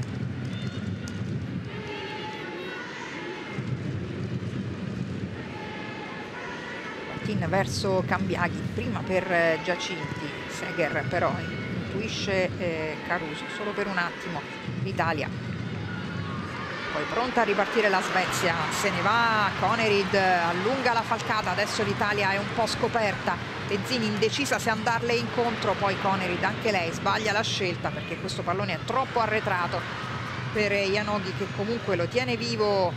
Boattin verso Cambiaghi, prima per Giacinti, Seger però intuisce eh, Caruso solo per un attimo. L'Italia poi pronta a ripartire, la Svezia se ne va, Conerid allunga la falcata, adesso l'Italia è un po' scoperta. Lenzini indecisa se andarle incontro, poi Conerid anche lei sbaglia la scelta perché questo pallone è troppo arretrato per Janogy, che comunque lo tiene vivo.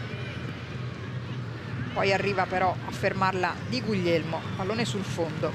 Poi arriva però a fermarla Di Guglielmo, pallone sul fondo.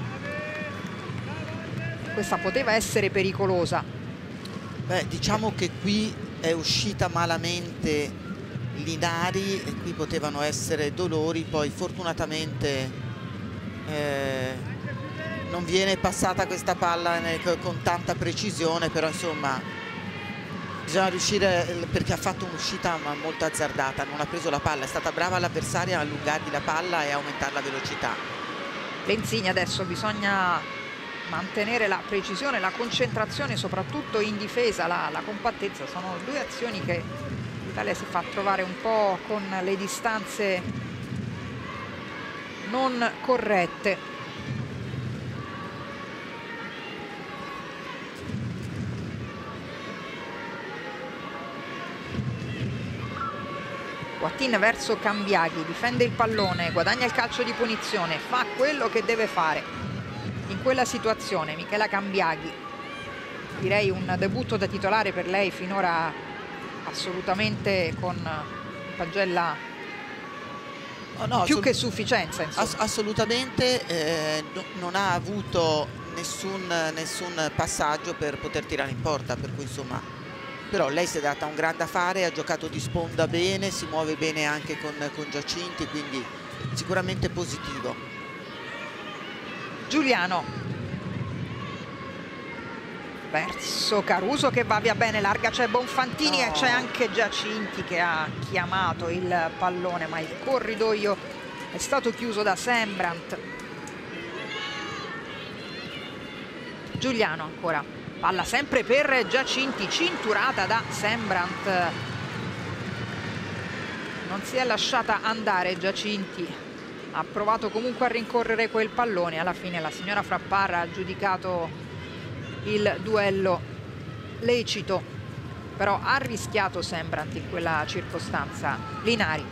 Questa poteva essere pericolosa. Beh, diciamo che qui è uscita malamente Linari e qui potevano essere dolori, poi fortunatamente Eh, non viene passata questa palla nel, con tanta precisione, però insomma bisogna riuscire, perché ha fatto un'uscita molto azzardata, non ha preso la palla, è stata brava l'avversaria a allungargli la palla e aumentare la velocità. Lenzini adesso bisogna mantenere la precisione, la concentrazione soprattutto in difesa, la, la compattezza, sono due azioni che l'Italia si fa trovare un po' con le distanze non corrette. Boattin verso Cambiaghi, difende il pallone, guadagna il calcio di punizione, fa quello che deve fare in quella situazione. Michela Cambiaghi, direi un debutto da titolare per lei, finora assolutamente con pagella Oh no, più che sufficienza, ass assolutamente eh, no, non ha avuto nessun, nessun passaggio per poter tirare in porta, per cui insomma, però lei si è data un grande affare, ha giocato di sponda bene, si muove bene anche con, con Giacinti, quindi sicuramente positivo. Giuliano verso Caruso che va via bene, larga c'è Bonfantini no. E c'è anche Giacinti che ha chiamato il pallone, ma il corridoio è stato chiuso da Sembrant. Giuliano ancora, palla sempre per Giacinti, cinturata da Sembrant, non si è lasciata andare Giacinti, ha provato comunque a rincorrere quel pallone. Alla fine la signora Frapparra ha giudicato il duello lecito, però ha rischiato Sembrant in quella circostanza. Linari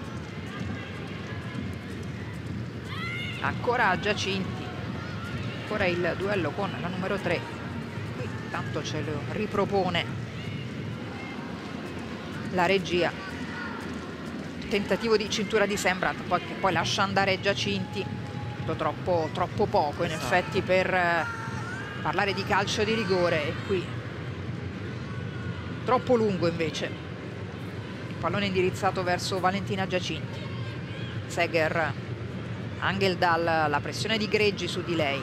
ancora Giacinti, ancora il duello con la numero tre, qui tanto ce lo ripropone la regia. Tentativo di cintura di Sembrant, poi, che poi lascia andare Giacinti, troppo, troppo poco in effetti per eh, parlare di calcio di rigore, e qui troppo lungo invece. Il pallone indirizzato verso Valentina Giacinti. Seger, Angeldal, la pressione di Greggi su di lei.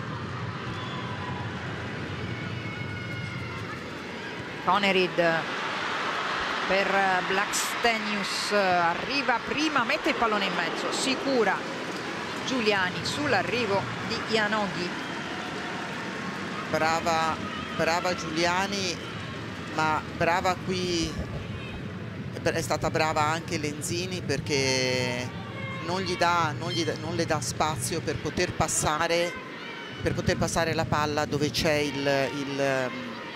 Conerid per Blackstenius, arriva prima, mette il pallone in mezzo, sicura Giuliani sull'arrivo di Janogy. Brava, brava Giuliani, ma brava qui, è stata brava anche Lenzini, perché non, gli dà, non, gli dà, non le dà spazio per poter passare, per poter passare la palla dove c'è il, il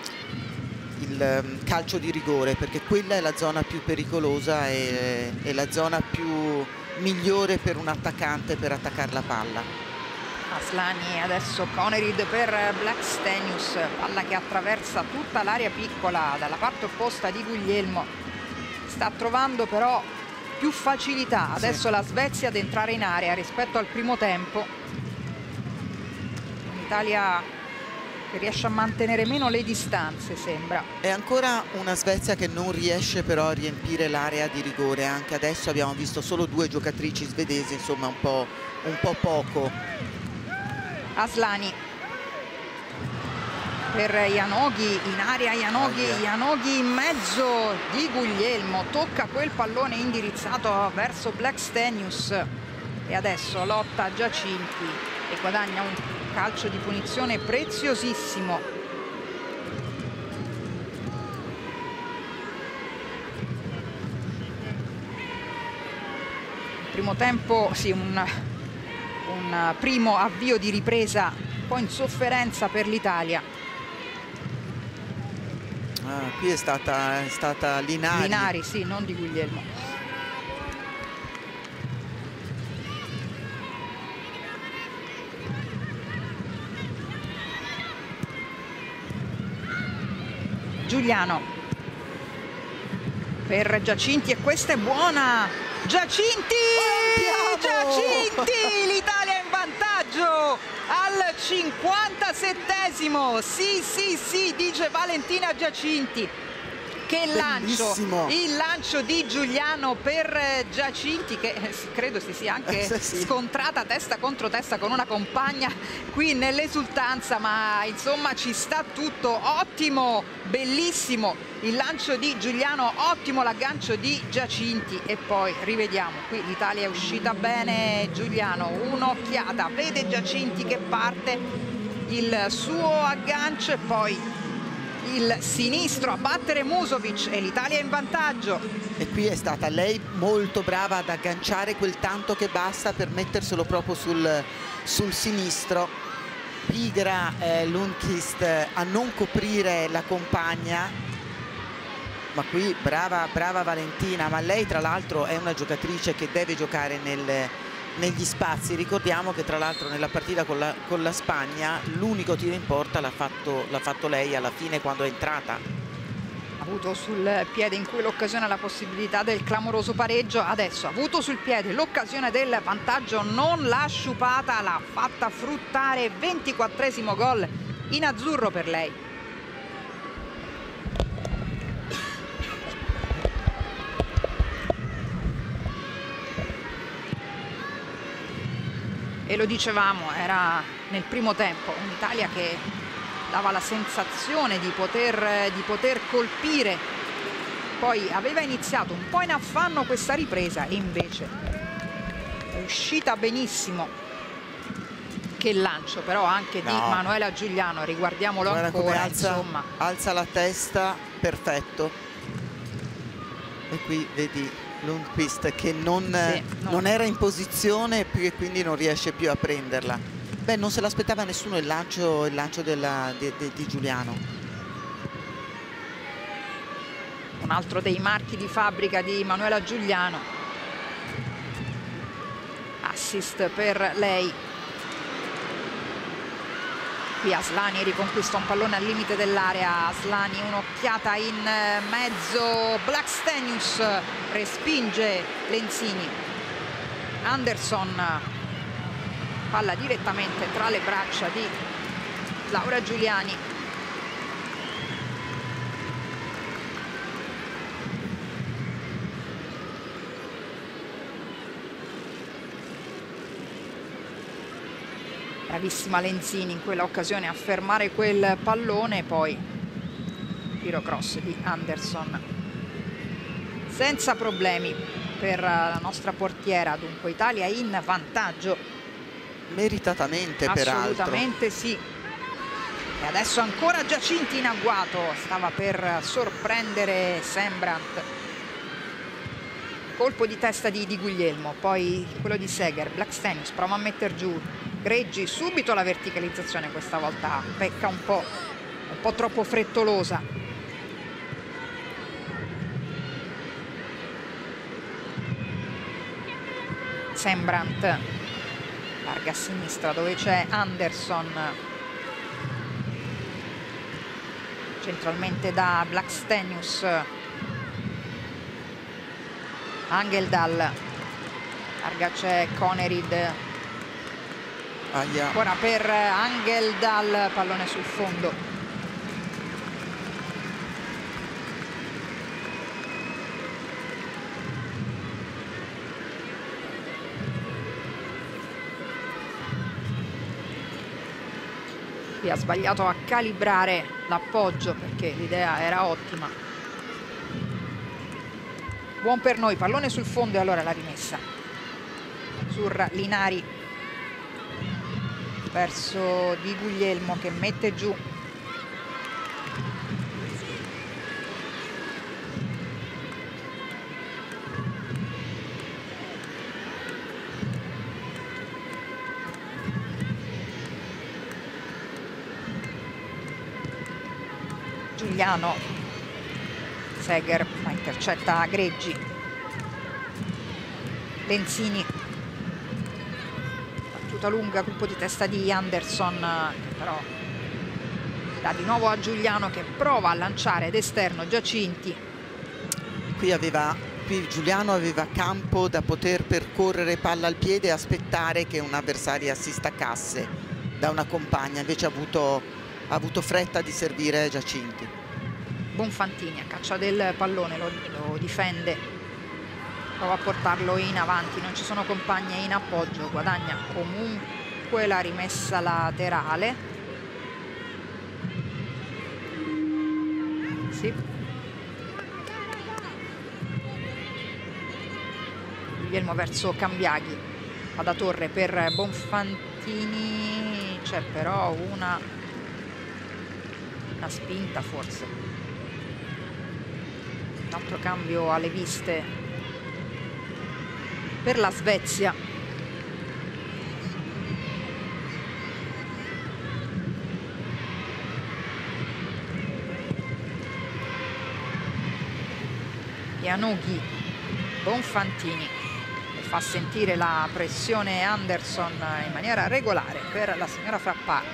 il calcio di rigore, perché quella è la zona più pericolosa e, e la zona più migliore per un attaccante per attaccare la palla. Aslani, adesso Conerid per Blackstenius, palla che attraversa tutta l'area piccola dalla parte opposta di Guglielmo. Sta trovando però più facilità adesso, sì, la Svezia ad entrare in area rispetto al primo tempo. L'Italia che riesce a mantenere meno le distanze, sembra. È ancora una Svezia che non riesce però a riempire l'area di rigore. Anche adesso abbiamo visto solo due giocatrici svedesi, insomma un po', un po' poco. Aslani per Janogy, in area Janogy, oh, yeah. Janogy in mezzo di Guglielmo, tocca quel pallone indirizzato verso Blackstenius, e adesso lotta Giacinti e guadagna un calcio di punizione preziosissimo. Il primo tempo, sì, un, un primo avvio di ripresa un po' in sofferenza per l'Italia. Ah, qui è stata, è stata Linari. Linari, sì, non di Guglielmo. Giuliano per Giacinti, e questa è buona. Giacinti! Giacinti! L'Italia in vantaggio al cinquantasettesimo. Sì, sì, sì, dice Valentina Giacinti. Che lancio, il lancio di Giuliano per Giacinti, che credo si sia anche eh, sì. scontrata testa contro testa con una compagna qui nell'esultanza, ma insomma ci sta tutto. Ottimo, bellissimo il lancio di Giuliano, ottimo l'aggancio di Giacinti, e poi rivediamo, qui l'Italia è uscita bene. Giuliano, un'occhiata, vede Giacinti che parte, il suo aggancio e poi il sinistro a battere Musovic, e l'Italia in vantaggio. E qui è stata lei molto brava ad agganciare quel tanto che basta per metterselo proprio sul, sul sinistro. Pigra eh, Lundqvist a non coprire la compagna, ma qui brava, brava Valentina, ma lei tra l'altro è una giocatrice che deve giocare nel, negli spazi. Ricordiamo che tra l'altro nella partita con la, con la Spagna l'unico tiro in porta l'ha fatto, l'ha fatto lei alla fine quando è entrata. Ha avuto sul piede in cui l'occasione, la possibilità del clamoroso pareggio, adesso ha avuto sul piede l'occasione del vantaggio, non l'ha sciupata, l'ha fatta fruttare. Ventiquattresimo gol in azzurro per lei. E lo dicevamo, era nel primo tempo un'Italia che dava la sensazione di poter, di poter colpire, poi aveva iniziato un po' in affanno questa ripresa e invece è uscita benissimo. Che lancio però anche no. di Manuela Giuliano, riguardiamolo Guarda ancora, alza, insomma. Alza la testa, perfetto. E qui vedi Lundqvist che non, sì, no. non era in posizione e quindi non riesce più a prenderla. Beh, non se l'aspettava nessuno il lancio, il lancio della, de, de, di Giuliano. Un altro dei marchi di fabbrica di Manuela Giuliano. Assist per lei. Qui Aslani riconquista un pallone al limite dell'area. Aslani, un'occhiata in mezzo, Blackstenius respinge Lenzini. Anderson, palla direttamente tra le braccia di Laura Giuliani. Bravissima Lenzini in quella occasione a fermare quel pallone, poi tiro cross di Anderson senza problemi per la nostra portiera. Dunque Italia in vantaggio meritatamente, peraltro. Assolutamente sì. E adesso ancora Giacinti in agguato, stava per sorprendere Sembrant. Colpo di testa di, di Guglielmo, poi quello di Seger. Blackstenius prova a metter giù Greggi, subito la verticalizzazione, questa volta pecca un po', un po' troppo frettolosa. Sembrant, larga a sinistra dove c'è Anderson, centralmente da Blackstenius. Angeldal, larga c'è Conerid. Aia. Ancora per Angeldal, pallone sul fondo. Qui ha sbagliato a calibrare l'appoggio perché l'idea era ottima. Buon per noi, pallone sul fondo e allora la rimessa. Sur Linari verso Di Guglielmo che mette giù. Giuliano, Seger ma intercetta Greggi. Lenzini, lunga, colpo di testa di Anderson, però dà di nuovo a Giuliano che prova a lanciare d'esterno Giacinti. Qui, aveva, qui Giuliano aveva campo da poter percorrere palla al piede e aspettare che un'avversaria si staccasse da una compagna, invece ha avuto, ha avuto fretta di servire Giacinti. Bonfantini a caccia del pallone, lo, lo difende, prova a portarlo in avanti, non ci sono compagne in appoggio, guadagna comunque la rimessa laterale. Sì. Guglielmo verso Cambiaghi, va da torre per Bonfantini, c'è però una, una spinta forse. Un altro cambio alle viste per la Svezia. Ianughi, Bonfantini, e fa sentire la pressione Anderson in maniera regolare per la signora Frappart.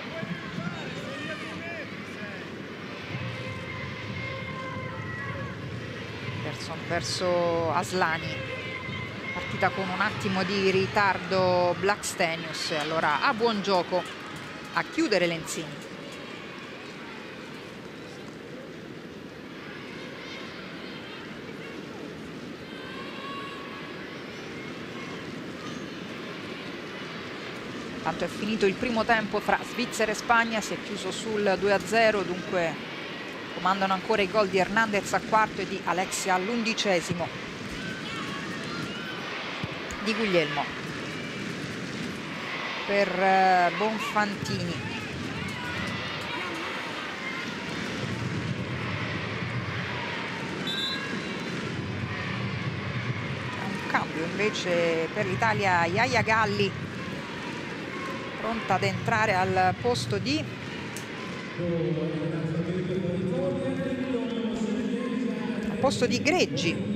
Anderson verso Aslani. Partita con un attimo di ritardo Blackstenius, allora a buon gioco a chiudere Lenzini. Tanto è finito il primo tempo fra Svizzera e Spagna, si è chiuso sul due a zero, dunque comandano ancora i gol di Hernandez al quarto e di Alexia all'undicesimo. Di Guglielmo per uh, Bonfantini. Un cambio invece per l'Italia, Yaya Galli pronta ad entrare al posto di al posto di Greggi.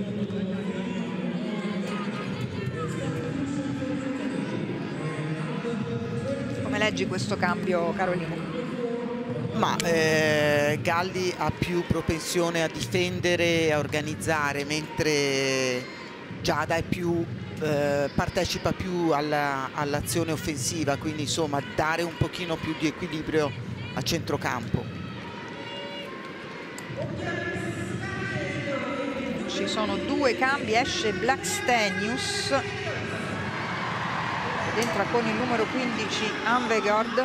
Come leggi questo cambio, Carolina? Ma eh, Galli ha più propensione a difendere e a organizzare, mentre Giada è più, eh, partecipa più all'azione all offensiva, quindi insomma dare un pochino più di equilibrio a centrocampo. Ci sono due cambi, esce Blackstenius ed entra con il numero quindici Anvegård.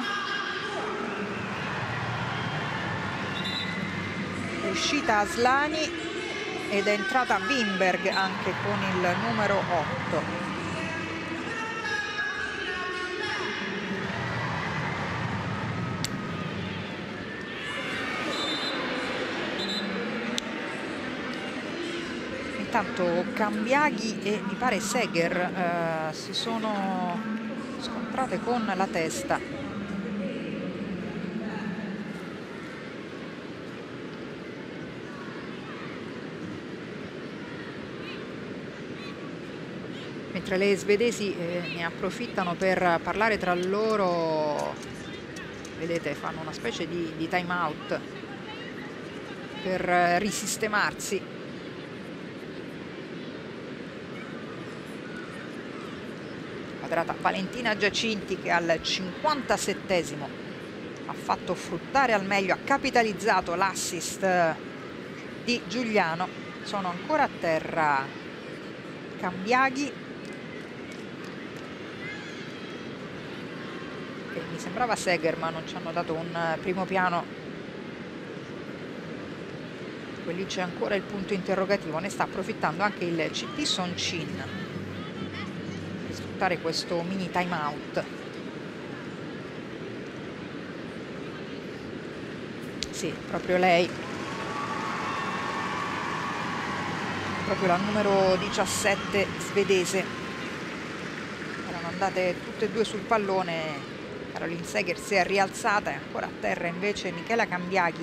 È uscita Aslani ed è entrata Wimberg anche con il numero otto. Intanto Cambiaghi e mi pare Seger eh, si sono scontrate con la testa. Mentre le svedesi eh, ne approfittano per parlare tra loro, vedete, fanno una specie di, di time out per eh, risistemarsi. Valentina Giacinti che al cinquantasettesimo ha fatto fruttare al meglio, ha capitalizzato l'assist di Giuliano. Sono ancora a terra Cambiaghi, che mi sembrava Seger ma non ci hanno dato un primo piano. Lì c'è ancora il punto interrogativo, ne sta approfittando anche il C T Soncin. Questo mini time out. Sì, proprio lei, proprio la numero diciassette svedese. Erano andate tutte e due sul pallone. Caroline Seger si è rialzata, è ancora a terra invece Michela Cambiaghi.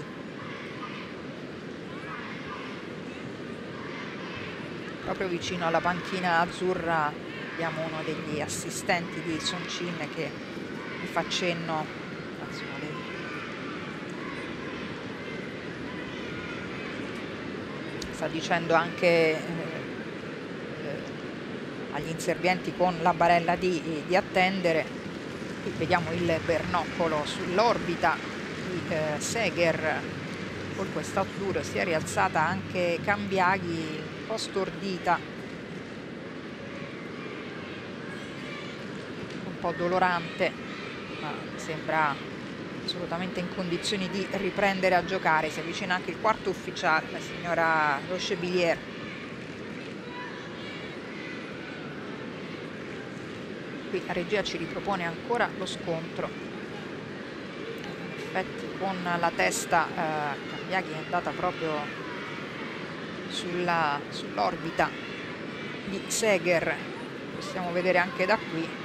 Proprio vicino alla panchina azzurra abbiamo uno degli assistenti di Soncin che vi fa cenno. Sta dicendo anche eh, eh, agli inservienti con la barella di, di attendere. Qui vediamo il bernoccolo sull'orbita di eh, Seger. Con quest'outdoor si è rialzata anche Cambiaghi, un po' stordita, po' dolorante, ma sembra assolutamente in condizioni di riprendere a giocare. Si avvicina anche il quarto ufficiale, la signora Rochebillier. Qui la regia ci ripropone ancora lo scontro. In effetti con la testa eh, Cambiaghi è andata proprio sulla, sull'orbita di Seger. Possiamo vedere anche da qui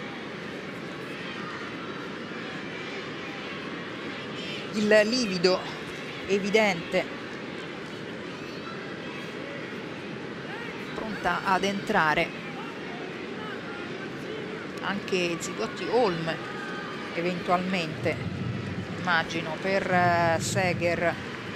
il livido evidente, pronta ad entrare anche Zigotti Holm eventualmente, immagino, per uh, Seger.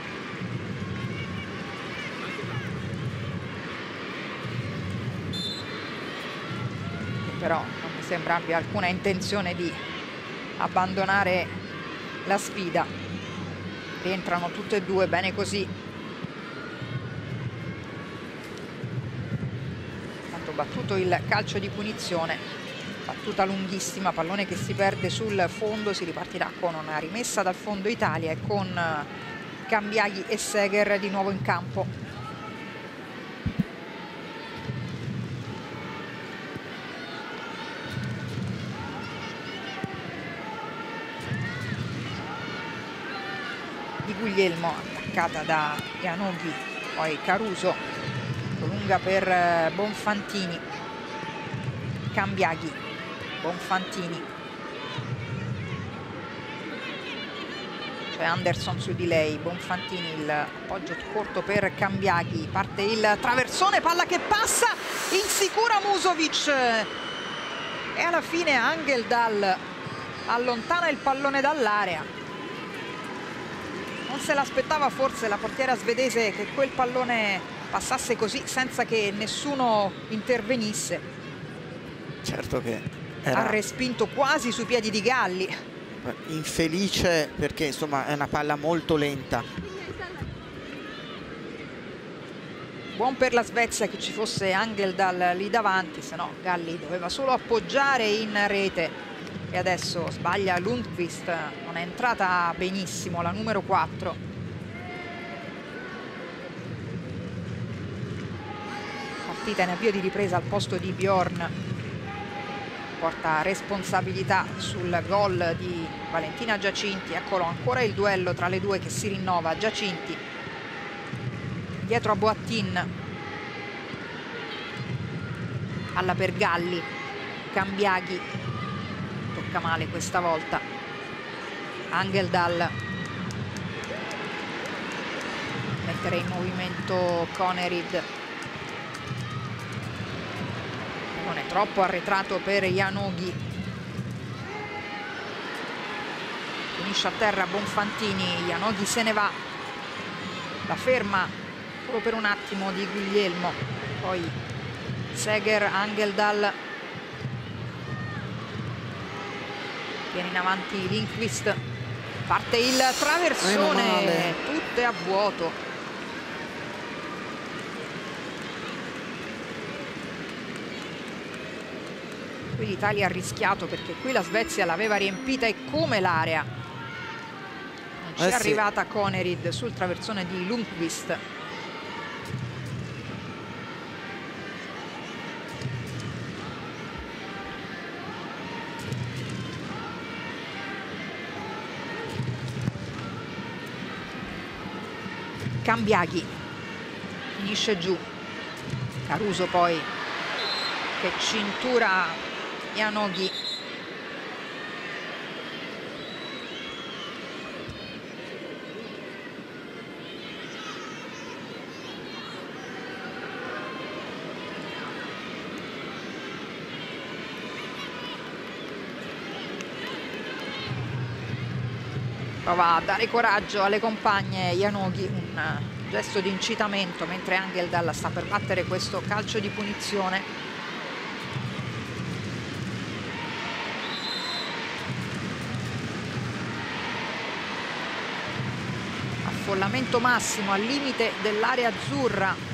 Però non mi sembra abbia alcuna intenzione di abbandonare la sfida. Rientrano tutte e due, bene così. Tanto battuto il calcio di punizione, battuta lunghissima, pallone che si perde sul fondo. Si ripartirà con una rimessa dal fondo Italia e con Cambiaghi e Seger di nuovo in campo. Di Guglielmo attaccata da Ianoghi, poi Caruso, lunga per Bonfantini, Cambiaghi, Bonfantini, c'è Anderson su di lei, Bonfantini, il appoggio corto per Cambiaghi, parte il traversone, palla che passa, insicura Musovic e alla fine Angeldal allontana il pallone dall'area. Non se l'aspettava forse la portiera svedese che quel pallone passasse così senza che nessuno intervenisse. Certo che era... ha respinto quasi sui piedi di Galli. Infelice perché insomma è una palla molto lenta. Buon per la Svezia che ci fosse Angeldal lì davanti, se no Galli doveva solo appoggiare in rete. E adesso sbaglia Lundqvist, non è entrata benissimo la numero quattro. Partita in avvio di ripresa al posto di Bjorn. Porta responsabilità sul gol di Valentina Giacinti. Eccolo ancora il duello tra le due che si rinnova. Giacinti dietro a Boattin, palla per Galli, Cambiaghi, tocca male questa volta, Angeldal, mettere in movimento Conerid, non è troppo arretrato per Janoghi, finisce a terra Bonfantini, Janoghi se ne va, la ferma solo per un attimo di Guglielmo, poi Seger, Angeldal, viene in avanti Lindqvist, parte il traversone, tutte a vuoto. Qui l'Italia ha rischiato perché qui la Svezia l'aveva riempita e come l'area. Non c'è eh sì. arrivata Conerid sul traversone di Lundqvist. Cambiaghi finisce giù, Caruso poi che cintura Janoghi, prova a dare coraggio alle compagne Janoghi, un gesto di incitamento mentre Angeldal sta per battere questo calcio di punizione. Affollamento massimo al limite dell'area azzurra.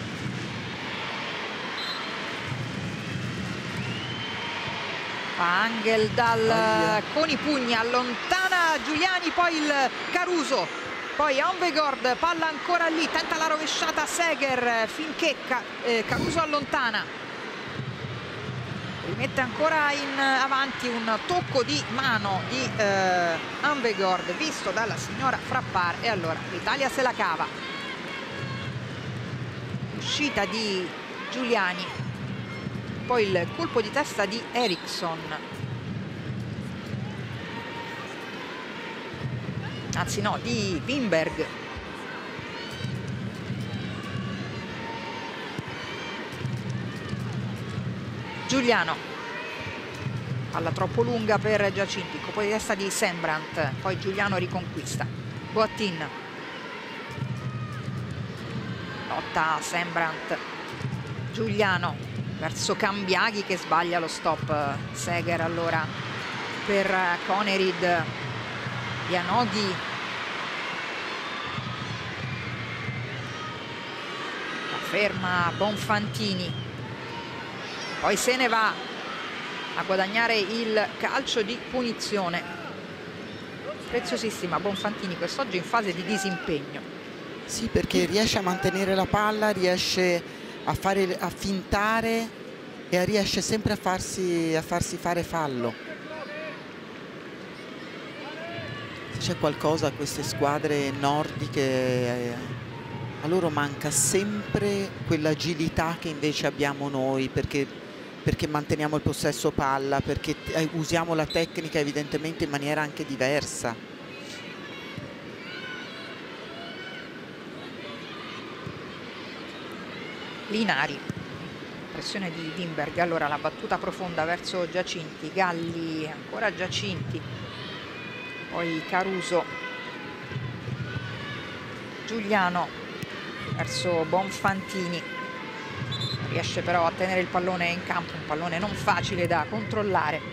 Angeldal Aia. con i pugni allontana Giuliani, poi il Caruso, poi Anvegård, palla ancora lì, tenta la rovesciata Seger finché Ca eh, Caruso allontana, rimette ancora in avanti un tocco di mano di eh, Anvegård visto dalla signora Frappar e allora l'Italia se la cava. Uscita di Giuliani, poi il colpo di testa di Eriksson, anzi no, di Wimberg. Giuliano, palla troppo lunga per Giacinti, colpo di testa di Sembrant, poi Giuliano riconquista. Boattin, lotta Sembrant, Giuliano verso Cambiaghi che sbaglia lo stop. Seger allora per Conerid, Janoghi, la ferma Bonfantini, poi se ne va a guadagnare il calcio di punizione. Preziosissima Bonfantini quest'oggi in fase di disimpegno. Sì, perché riesce a mantenere la palla, riesce a fare, a fintare e riesce sempre a farsi, a farsi fare fallo. Se c'è qualcosa a queste squadre nordiche, eh, a loro manca sempre quell'agilità che invece abbiamo noi, perché, perché manteniamo il possesso palla, perché usiamo la tecnica evidentemente in maniera anche diversa. Linari, pressione di Wimberg, allora la battuta profonda verso Giacinti, Galli, ancora Giacinti, poi Caruso, Giuliano verso Bonfantini, riesce però a tenere il pallone in campo, un pallone non facile da controllare.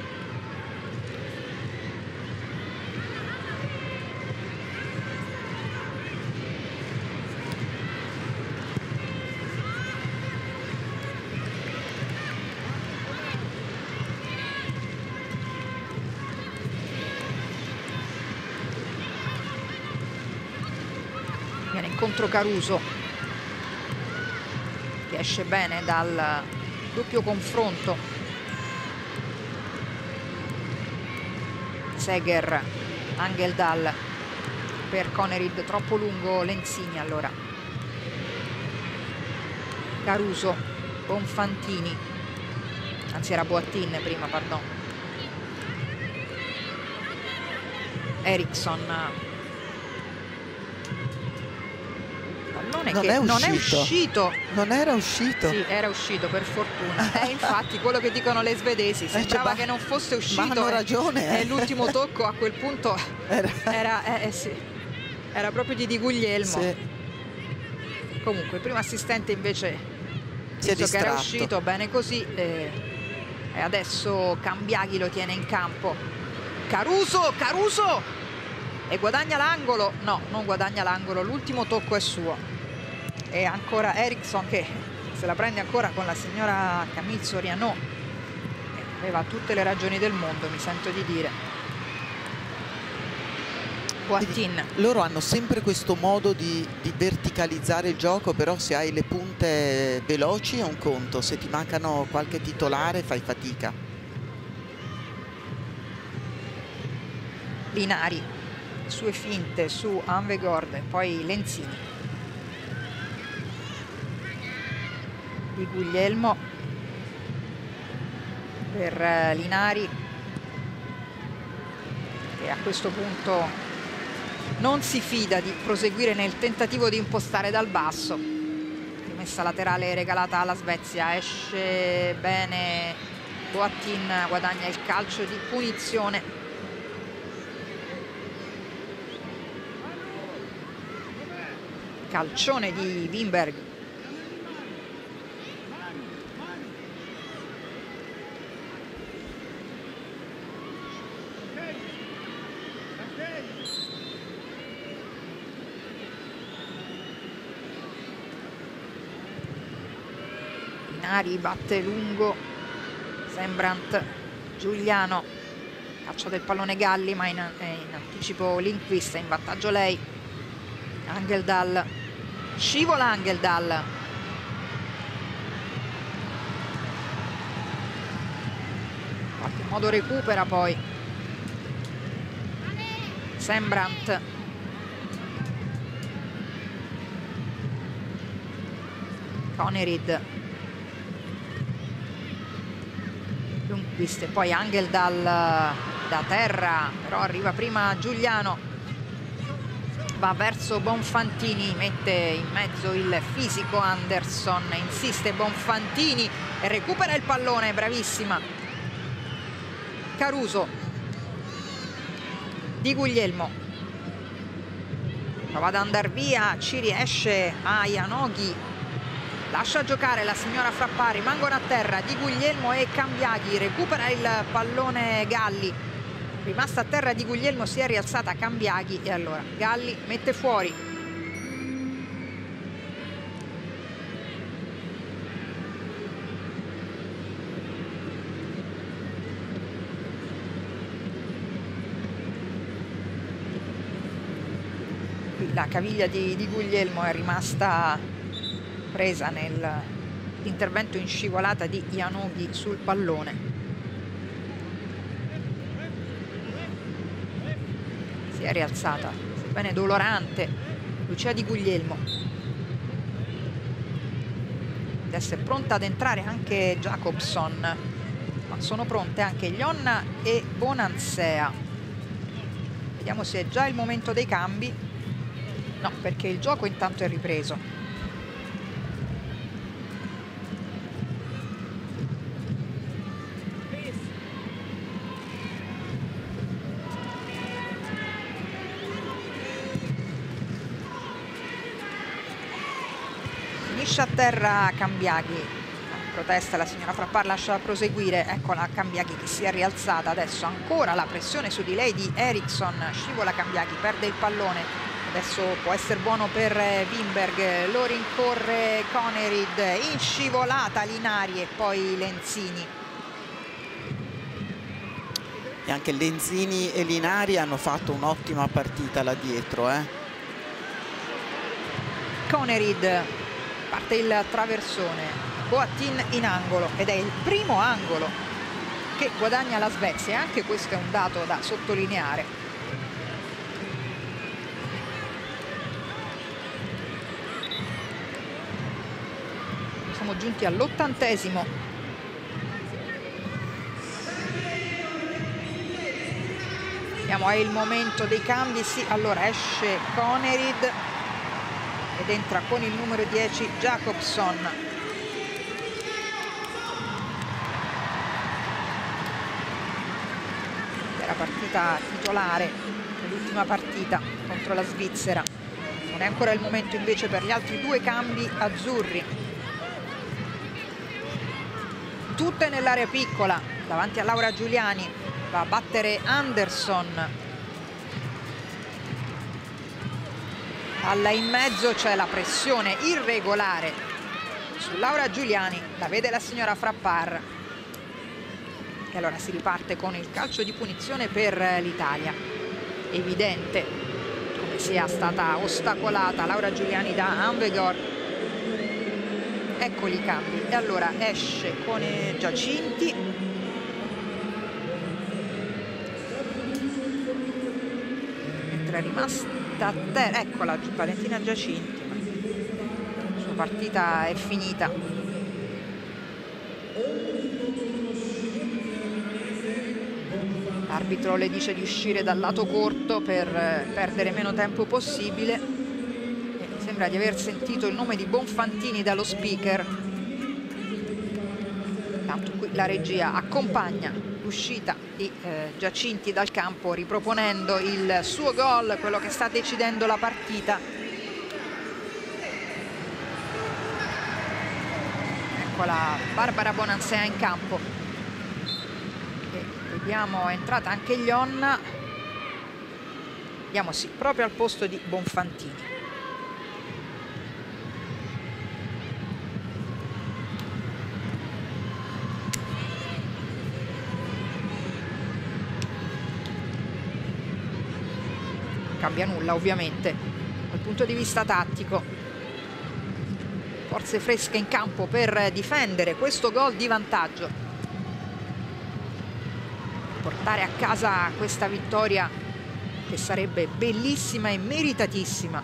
Viene incontro Caruso, che esce bene dal doppio confronto. Seger, Angeldal per Conerid, troppo lungo Lenzini allora. Caruso, Bonfantini, anzi era Boattin prima, pardon. Eriksson. Non che è, non è uscito. Non era uscito. Sì, era uscito per fortuna. Eh, infatti quello che dicono le svedesi, sembrava eh, cioè, che non fosse uscito. Ma hanno ragione. E eh. l'ultimo tocco a quel punto era, era, eh, eh, sì, era proprio di Di Guglielmo. Sì. Comunque il primo assistente invece si è visto che era uscito, bene così. E, e adesso Cambiaghi lo tiene in campo. Caruso, Caruso! E guadagna l'angolo. No, non guadagna l'angolo, l'ultimo tocco è suo. E ancora Eriksson che se la prende ancora con la signora Camille Soriano, aveva tutte le ragioni del mondo, mi sento di dire. Boattin. Loro hanno sempre questo modo di, di verticalizzare il gioco, però se hai le punte veloci è un conto, se ti mancano qualche titolare fai fatica. Linari, sue finte su Anvegord, poi Lenzini. Di Guglielmo per Linari, che a questo punto non si fida di proseguire nel tentativo di impostare dal basso. Rimessa laterale regalata alla Svezia, esce bene Boattin, guadagna il calcio di punizione. Calcione di Wimberg. Linari batte lungo, Sembrant, Giuliano, caccia del pallone Galli, ma in, in anticipo Lindqvist, in vantaggio lei. Angeldal, scivola Angeldal. In qualche modo recupera poi Sembrant. Conerid, Lundqvist e poi Angeldal da terra, però arriva prima Giuliano, va verso Bonfantini, mette in mezzo il fisico Anderson, insiste Bonfantini e recupera il pallone, bravissima Caruso. Di Guglielmo prova ad andare via, ci riesce a Janoghi. Lascia giocare la signora Frappà, rimangono a terra Di Guglielmo e Cambiaghi, recupera il pallone Galli, rimasta a terra Di Guglielmo, si è rialzata Cambiaghi e allora Galli mette fuori. Qui la caviglia di, di Guglielmo è rimasta presa nell'intervento in scivolata di Janoghi sul pallone. Si è rialzata, sebbene dolorante, Lucia Di Guglielmo. Adesso è pronta ad entrare anche Jacobson, ma sono pronte anche Lionna e Bonansea. Vediamo se è già il momento dei cambi. No, perché il gioco intanto è ripreso. finisce a terra Cambiaghi. Protesta la signora Frappar, lascia proseguire. Eccola Cambiaghi che si è rialzata. Adesso ancora la pressione su di lei di Eriksson. Scivola Cambiaghi, perde il pallone. Adesso può essere buono per Wimberg. Lo rincorre Conerid. In scivolata Linari e poi Lenzini. E anche Lenzini e Linari hanno fatto un'ottima partita là dietro. Eh. Conerid, parte il traversone. Boattin in angolo ed è il primo angolo che guadagna la Svezia, anche questo è un dato da sottolineare. Siamo giunti all'ottantesimo. Vediamo, è il momento dei cambi. Sì, allora esce Conerid ed entra con il numero dieci Jacobson. La partita titolare dell'ultima partita contro la Svizzera. Non è ancora il momento invece per gli altri due cambi azzurri. Tutte nell'area piccola davanti a Laura Giuliani, va a battere Anderson. Palla in mezzo, c'è la pressione irregolare su Laura Giuliani, la vede la signora Frappar. E allora si riparte con il calcio di punizione per l'Italia. Evidente come sia stata ostacolata Laura Giuliani da Anvegor. Eccoli i cambi. E allora esce con Giacinti. Mentre è rimasta a terra, eccola Valentina Giacinti. La sua partita è finita. L'arbitro le dice di uscire dal lato corto per perdere meno tempo possibile. E mi sembra di aver sentito il nome di Bonfantini dallo speaker. Tanto qui la regia accompagna l'uscita di eh, Giacinti dal campo, riproponendo il suo gol, quello che sta decidendo la partita. Eccola Barbara Bonansea in campo. Vediamo, è entrata anche Glionna. Vediamo, sì, proprio al posto di Bonfantini. Non cambia nulla ovviamente dal punto di vista tattico. Forze fresche in campo per difendere questo gol di vantaggio. Portare a casa questa vittoria che sarebbe bellissima e meritatissima.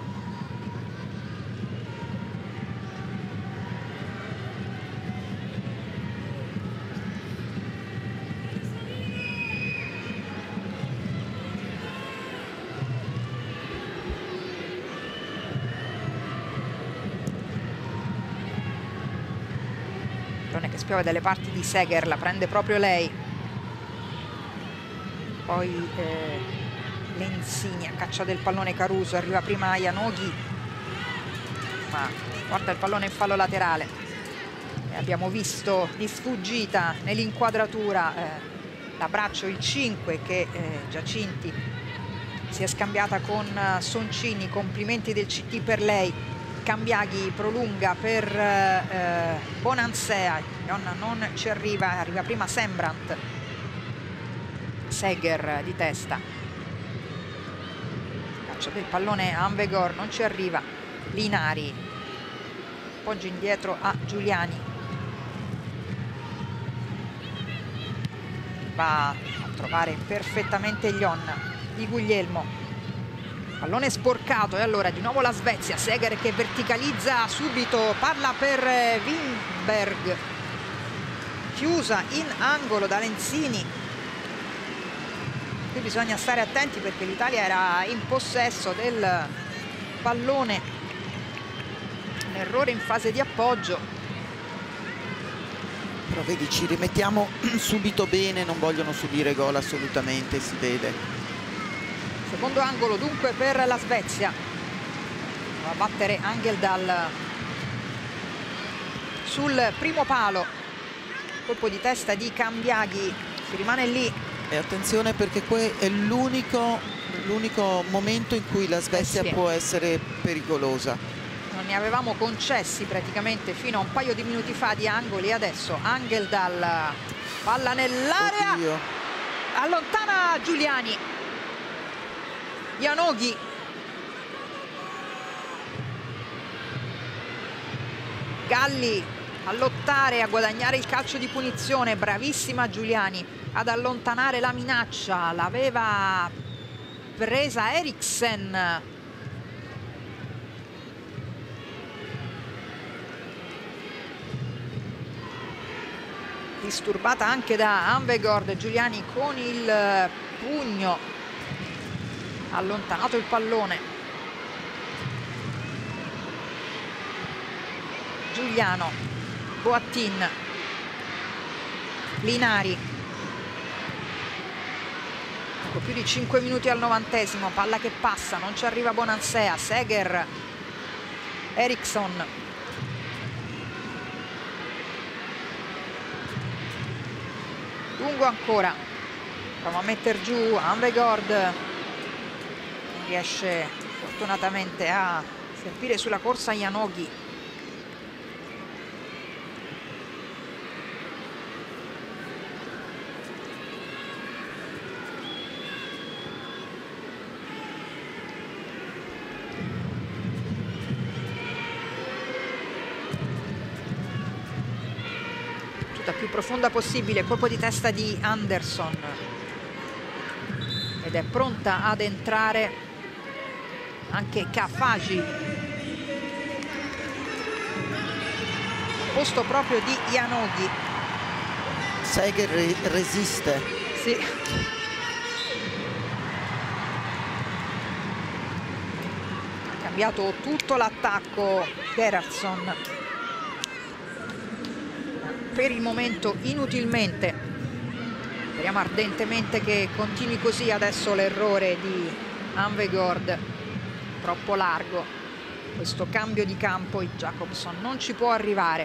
Pallone che spiove dalle parti di Seger, la prende proprio lei. Poi eh, Lenzini a caccia del pallone Caruso, arriva prima Janoghi, ma porta il pallone in fallo laterale. E abbiamo visto di sfuggita nell'inquadratura eh, l'abbraccio, il cinque che eh, Giacinti si è scambiata con uh, Soncini. Complimenti del C T per lei. Cambiaghi prolunga per eh, Bonansea, Glionna non ci arriva, arriva prima Sembrant. Seger di testa, calcio del pallone Anvegor, non ci arriva. Linari poggia indietro a Giuliani, va a trovare perfettamente Glionna di Guglielmo, pallone sporcato e allora di nuovo la Svezia. Seger che verticalizza subito, palla per Wimberg, chiusa in angolo da Lenzini. Qui bisogna stare attenti perché l'Italia era in possesso del pallone, un errore in fase di appoggio. Però vedi, ci rimettiamo subito bene, non vogliono subire gol assolutamente, si vede. Secondo angolo dunque per la Svezia, va a battere Angeldal. sul primo palo, colpo di testa di Cambiaghi, si rimane lì. E attenzione perché qui è l'unico l'unico momento in cui la Svezia eh sì. può essere pericolosa. Non ne avevamo concessi praticamente fino a un paio di minuti fa di angoli, adesso Angel dal palla nell'area, allontana Giuliani, Janoghi, Galli a lottare, a guadagnare il calcio di punizione, bravissima Giuliani ad allontanare la minaccia, l'aveva presa Eriksen. Disturbata anche da Anvegård, Giuliani con il pugno, allontanato il pallone. Giuliano, Boattin, Linari, poco più di cinque minuti al novantesimo, palla che passa, non ci arriva Bonansea, Seger, Eriksson, lungo ancora, prova a mettere giù Anvegård, non riesce fortunatamente a servire sulla corsa Janoghi. Più profonda possibile, colpo di testa di Anderson ed è pronta ad entrare anche Kafagi, posto proprio di Janoghi. Seger resiste. Sì. Ha cambiato tutto l'attacco Gerhardsson. Per il momento inutilmente, speriamo ardentemente che continui così. Adesso l'errore di Anvegård, troppo largo questo cambio di campo, il Jacobson non ci può arrivare.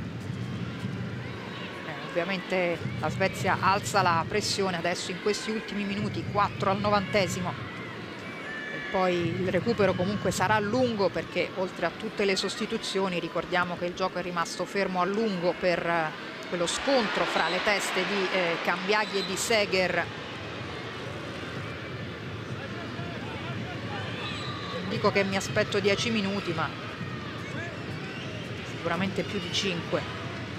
Eh, ovviamente la Svezia alza la pressione adesso in questi ultimi minuti, quattro al novantesimo, e poi il recupero comunque sarà lungo perché oltre a tutte le sostituzioni ricordiamo che il gioco è rimasto fermo a lungo per eh, quello scontro fra le teste di eh, Cambiaghi e di Seger. Non dico che mi aspetto dieci minuti, ma sicuramente più di cinque.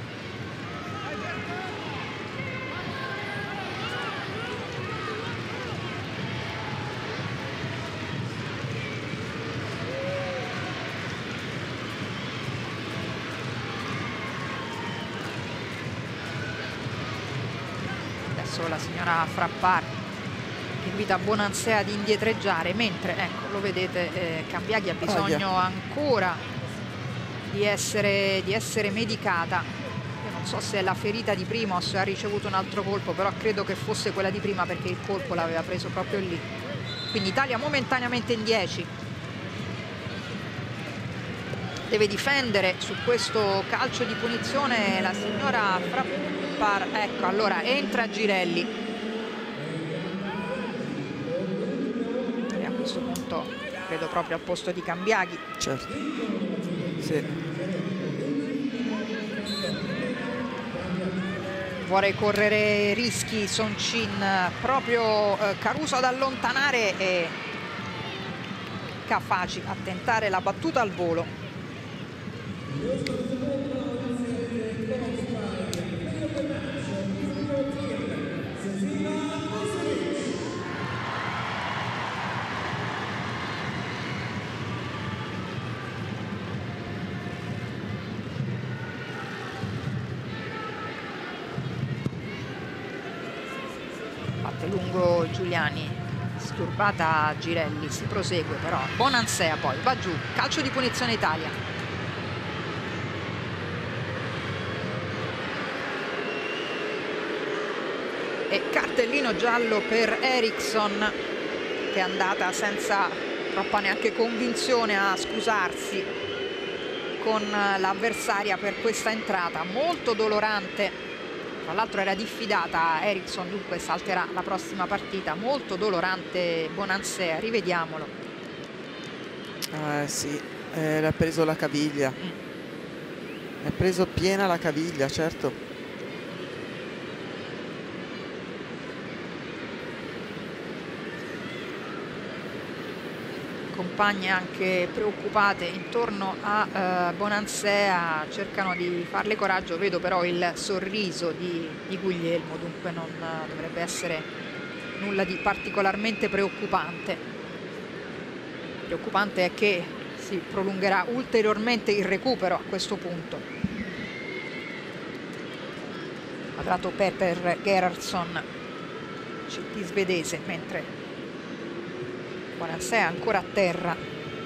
La signora Frappar che invita Bonansea ad indietreggiare, mentre ecco lo vedete eh, Cambiaghi ha bisogno ancora di essere, di essere medicata. Io non so se è la ferita di prima o se ha ricevuto un altro colpo, però credo che fosse quella di prima perché il colpo l'aveva preso proprio lì. Quindi Italia momentaneamente in dieci, deve difendere su questo calcio di punizione la signora Frappar. Ecco, allora entra Girelli e a questo punto credo proprio al posto di Cambiaghi. Certo. Sì. Vuole correre rischi Soncin, proprio eh, Caruso ad allontanare e Cafaci a tentare la battuta al volo. Lungo Giuliani, disturbata Girelli, si prosegue però, Bonansea poi va giù, calcio di punizione Italia. E cartellino giallo per Eriksson, che è andata senza troppa neanche convinzione a scusarsi con l'avversaria per questa entrata molto dolorante. Tra l'altro era diffidata Eriksson, dunque salterà la prossima partita. Molto dolorante Bonansea, rivediamolo. Eh sì, eh, l'ha preso la caviglia. Mm. Ha preso piena la caviglia, certo. Compagne anche preoccupate intorno a uh, Bonansea, cercano di farle coraggio. Vedo però il sorriso di, di Guglielmo, dunque non uh, dovrebbe essere nulla di particolarmente preoccupante. Preoccupante è che si prolungherà ulteriormente il recupero a questo punto. Quadrato Peter Gerhardsson, C T svedese, mentre Bonansea è ancora a terra.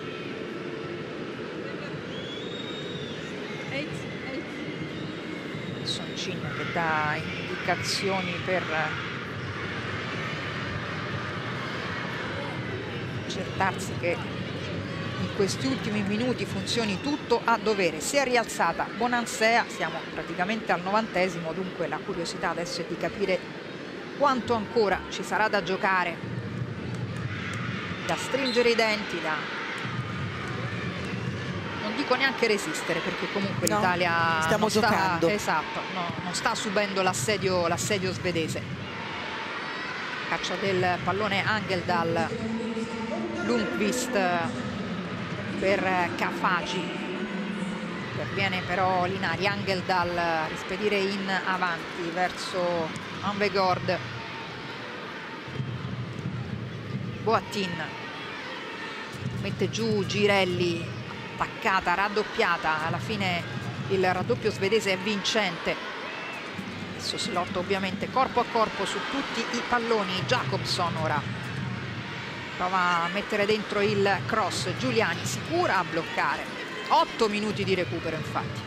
Soncin che dà indicazioni per accertarsi che in questi ultimi minuti funzioni tutto a dovere. Si è rialzata Bonansea, siamo praticamente al novantesimo, dunque la curiosità adesso è di capire quanto ancora ci sarà da giocare, da stringere i denti, da non dico neanche resistere, perché comunque no, l'Italia stiamo non giocando. Sta, esatto, no, non sta subendo l'assedio l'assedio svedese. Caccia del pallone Angeldal, Lundqvist per Cafaci, interviene però Linari. Angeldal a rispedire in avanti verso Anvegård. Boattin mette giù Girelli, attaccata, raddoppiata, alla fine il raddoppio svedese è vincente. Adesso si lotta ovviamente corpo a corpo su tutti i palloni. Jacobson ora prova a mettere dentro il cross, Giuliani sicura a bloccare. Otto minuti di recupero infatti.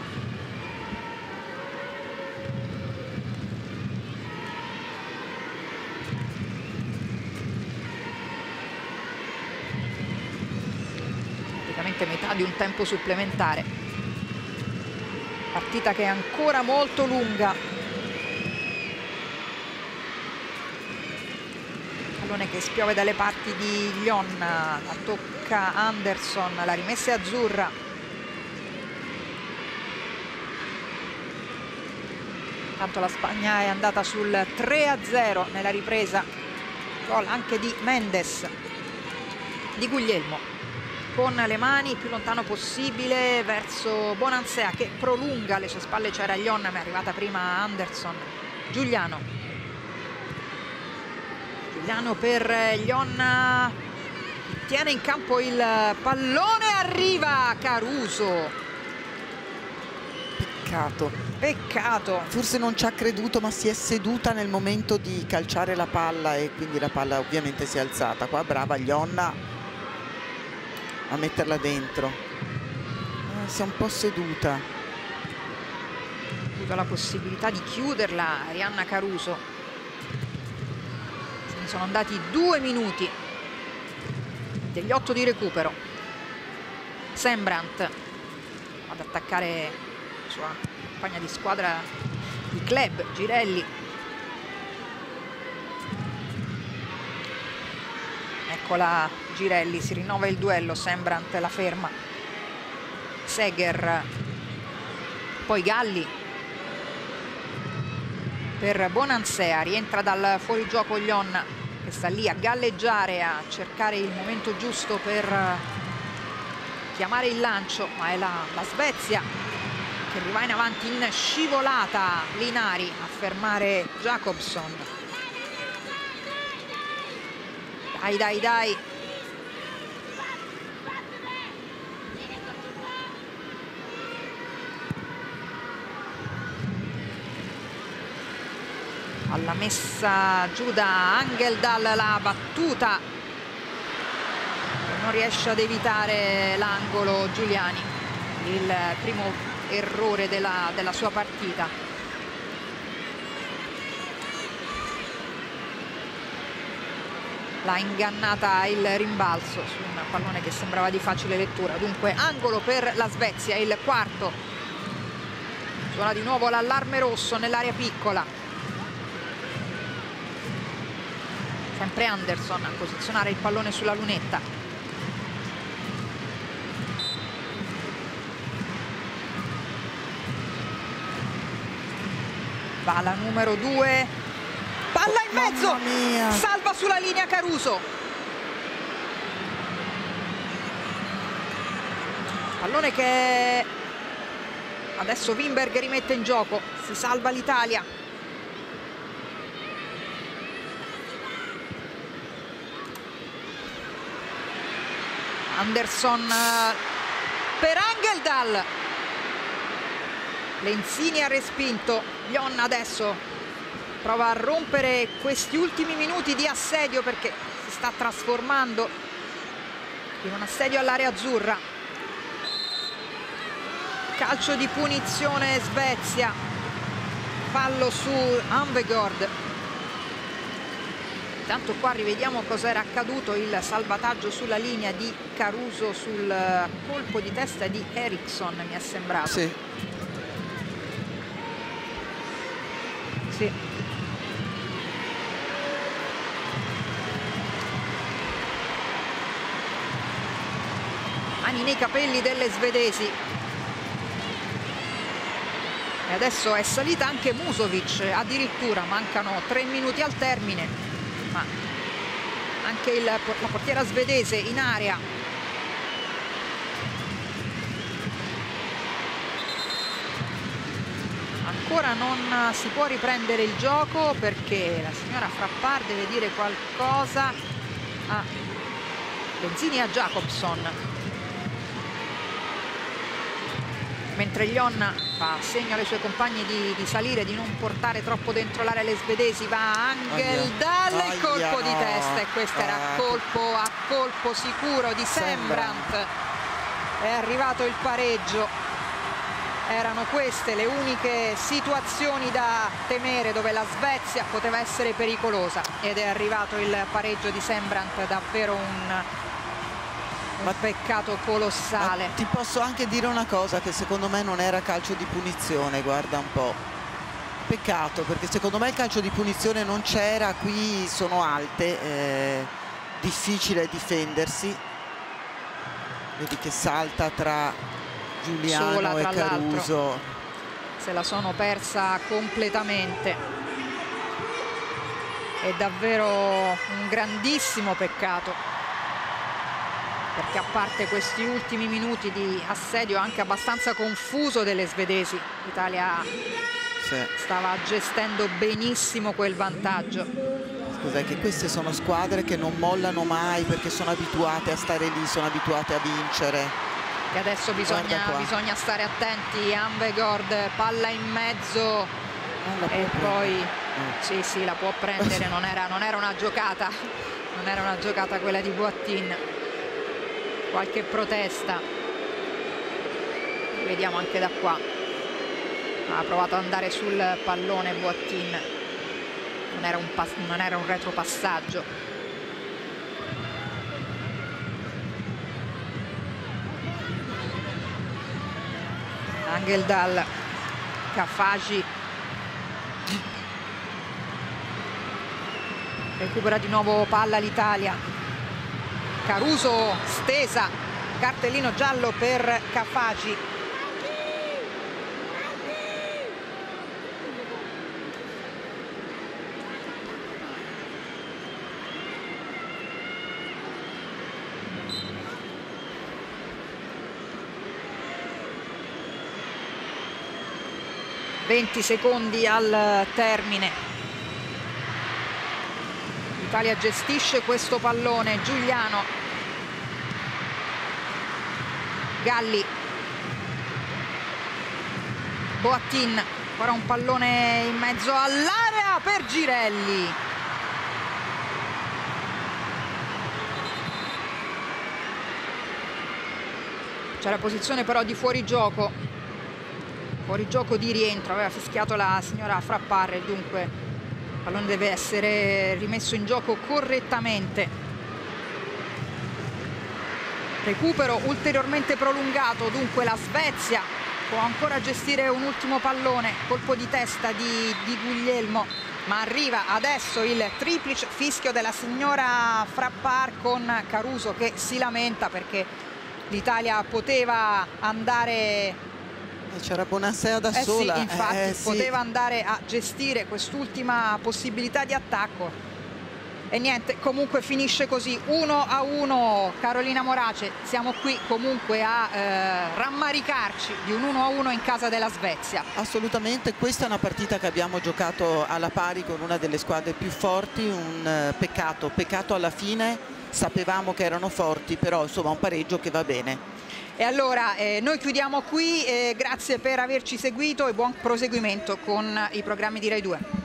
Metà di un tempo supplementare, partita che è ancora molto lunga. Pallone che spiove dalle parti di Lyon, la tocca Anderson, la rimessa è azzurra. Tanto la Spagna è andata sul tre a zero nella ripresa, gol anche di Mendes, di Guglielmo. Con le mani più lontano possibile verso Bonansea che prolunga, alle sue spalle c'era Lyon ma è arrivata prima Anderson. Giuliano Giuliano per Lyon, tiene in campo il pallone, arriva Caruso. Peccato. Peccato. Forse non ci ha creduto, ma si è seduta nel momento di calciare la palla e quindi la palla ovviamente si è alzata. Qua brava Lyon a metterla dentro. Eh, si è un po' seduta. Ha avuto la possibilità di chiuderla Arianna Caruso. Se ne sono andati due minuti degli otto di recupero. Sembrant ad attaccare la sua compagna di squadra di club, Girelli. Eccola Girelli, si rinnova il duello, Sembrant la ferma. Seger, poi Galli per Bonansea, rientra dal fuorigioco Lyon che sta lì a galleggiare, a cercare il momento giusto per chiamare il lancio, ma è la, la Svezia che arriva in avanti in scivolata. Linari a fermare Jacobson. Dai dai dai. Alla messa giù da Angeldal, la battuta non riesce ad evitare l'angolo Giuliani, il primo errore della, della sua partita. l'ha ingannata il rimbalzo su un pallone che sembrava di facile lettura. Dunque angolo per la Svezia, il quarto. Suona di nuovo l'allarme rosso nell'area piccola. Sempre Anderson a posizionare il pallone sulla lunetta. Palla numero due, palla in mezzo, salva sulla linea Caruso. Pallone che adesso Wimberg rimette in gioco, si salva l'Italia. Anderson per Angeldal. Lenzini ha respinto. Lyon adesso prova a rompere questi ultimi minuti di assedio, perché si sta trasformando in un assedio all'area azzurra. Calcio di punizione Svezia, fallo su Anvegård. Intanto qua rivediamo cosa era accaduto, il salvataggio sulla linea di Caruso sul colpo di testa di Eriksson, mi è sembrato. Sì. Sì. Mani nei capelli delle svedesi. E adesso è salita anche Musovic, addirittura mancano tre minuti al termine, ma anche il, la portiera svedese in area. Ancora non si può riprendere il gioco perché la signora Frappart deve dire qualcosa a Lenzini e a Jacobson. Mentre Lyon fa segno alle sue compagne di, di salire, di non portare troppo dentro l'area le svedesi, va Angeldal, il colpo Aia, di no. testa, e questo era Ah. colpo a colpo sicuro di Sembrant. È arrivato il pareggio. Erano queste le uniche situazioni da temere dove la Svezia poteva essere pericolosa, ed è arrivato il pareggio di Sembrant, davvero un, un peccato colossale. Ma ti posso anche dire una cosa, che secondo me non era calcio di punizione, guarda un po'. Peccato, perché secondo me il calcio di punizione non c'era, qui sono alte, eh, difficile difendersi. Vedi che salta tra Giuliano Sola, e tra Caruso. Se la sono persa completamente. È davvero un grandissimo peccato, perché a parte questi ultimi minuti di assedio anche abbastanza confuso delle svedesi, l'Italia Sì. stava gestendo benissimo quel vantaggio. Scusa, che queste sono squadre che non mollano mai, perché sono abituate a stare lì, sono abituate a vincere. E adesso bisogna, bisogna stare attenti. Anvegård, palla in mezzo, e poi eh. sì sì la può prendere. non, era, non era una giocata, non era una giocata quella di Boattin. Qualche protesta, vediamo anche da qua. Ha provato ad andare sul pallone Boattin, non era un, non era un retropassaggio. Angeldal, Cafagi recupera di nuovo palla l'Italia. Caruso stesa, cartellino giallo per Cafagi. venti secondi al termine. L'Italia gestisce questo pallone. Giuliano, Galli, Boattin, ora un pallone in mezzo all'area per Girelli. C'è la posizione però di fuorigioco. Fuori gioco di rientro, aveva fischiato la signora Frappart, dunque Il pallone deve essere rimesso in gioco correttamente. Recupero ulteriormente prolungato, dunque la Svezia può ancora gestire un ultimo pallone, colpo di testa di, di Guglielmo, ma arriva adesso il triplice, fischio della signora Frappart con Caruso che si lamenta perché l'Italia poteva andare... C'era Bonansea da eh sola. Sì, infatti, eh, sì. poteva andare a gestire quest'ultima possibilità di attacco. E niente, comunque finisce così, uno a uno. Carolina Morace, siamo qui comunque a eh, rammaricarci di un uno a uno in casa della Svezia. Assolutamente, questa è una partita che abbiamo giocato alla pari con una delle squadre più forti, un eh, peccato, peccato alla fine, sapevamo che erano forti, però insomma un pareggio che va bene. E allora eh, noi chiudiamo qui, eh, grazie per averci seguito e buon proseguimento con i programmi di Rai due.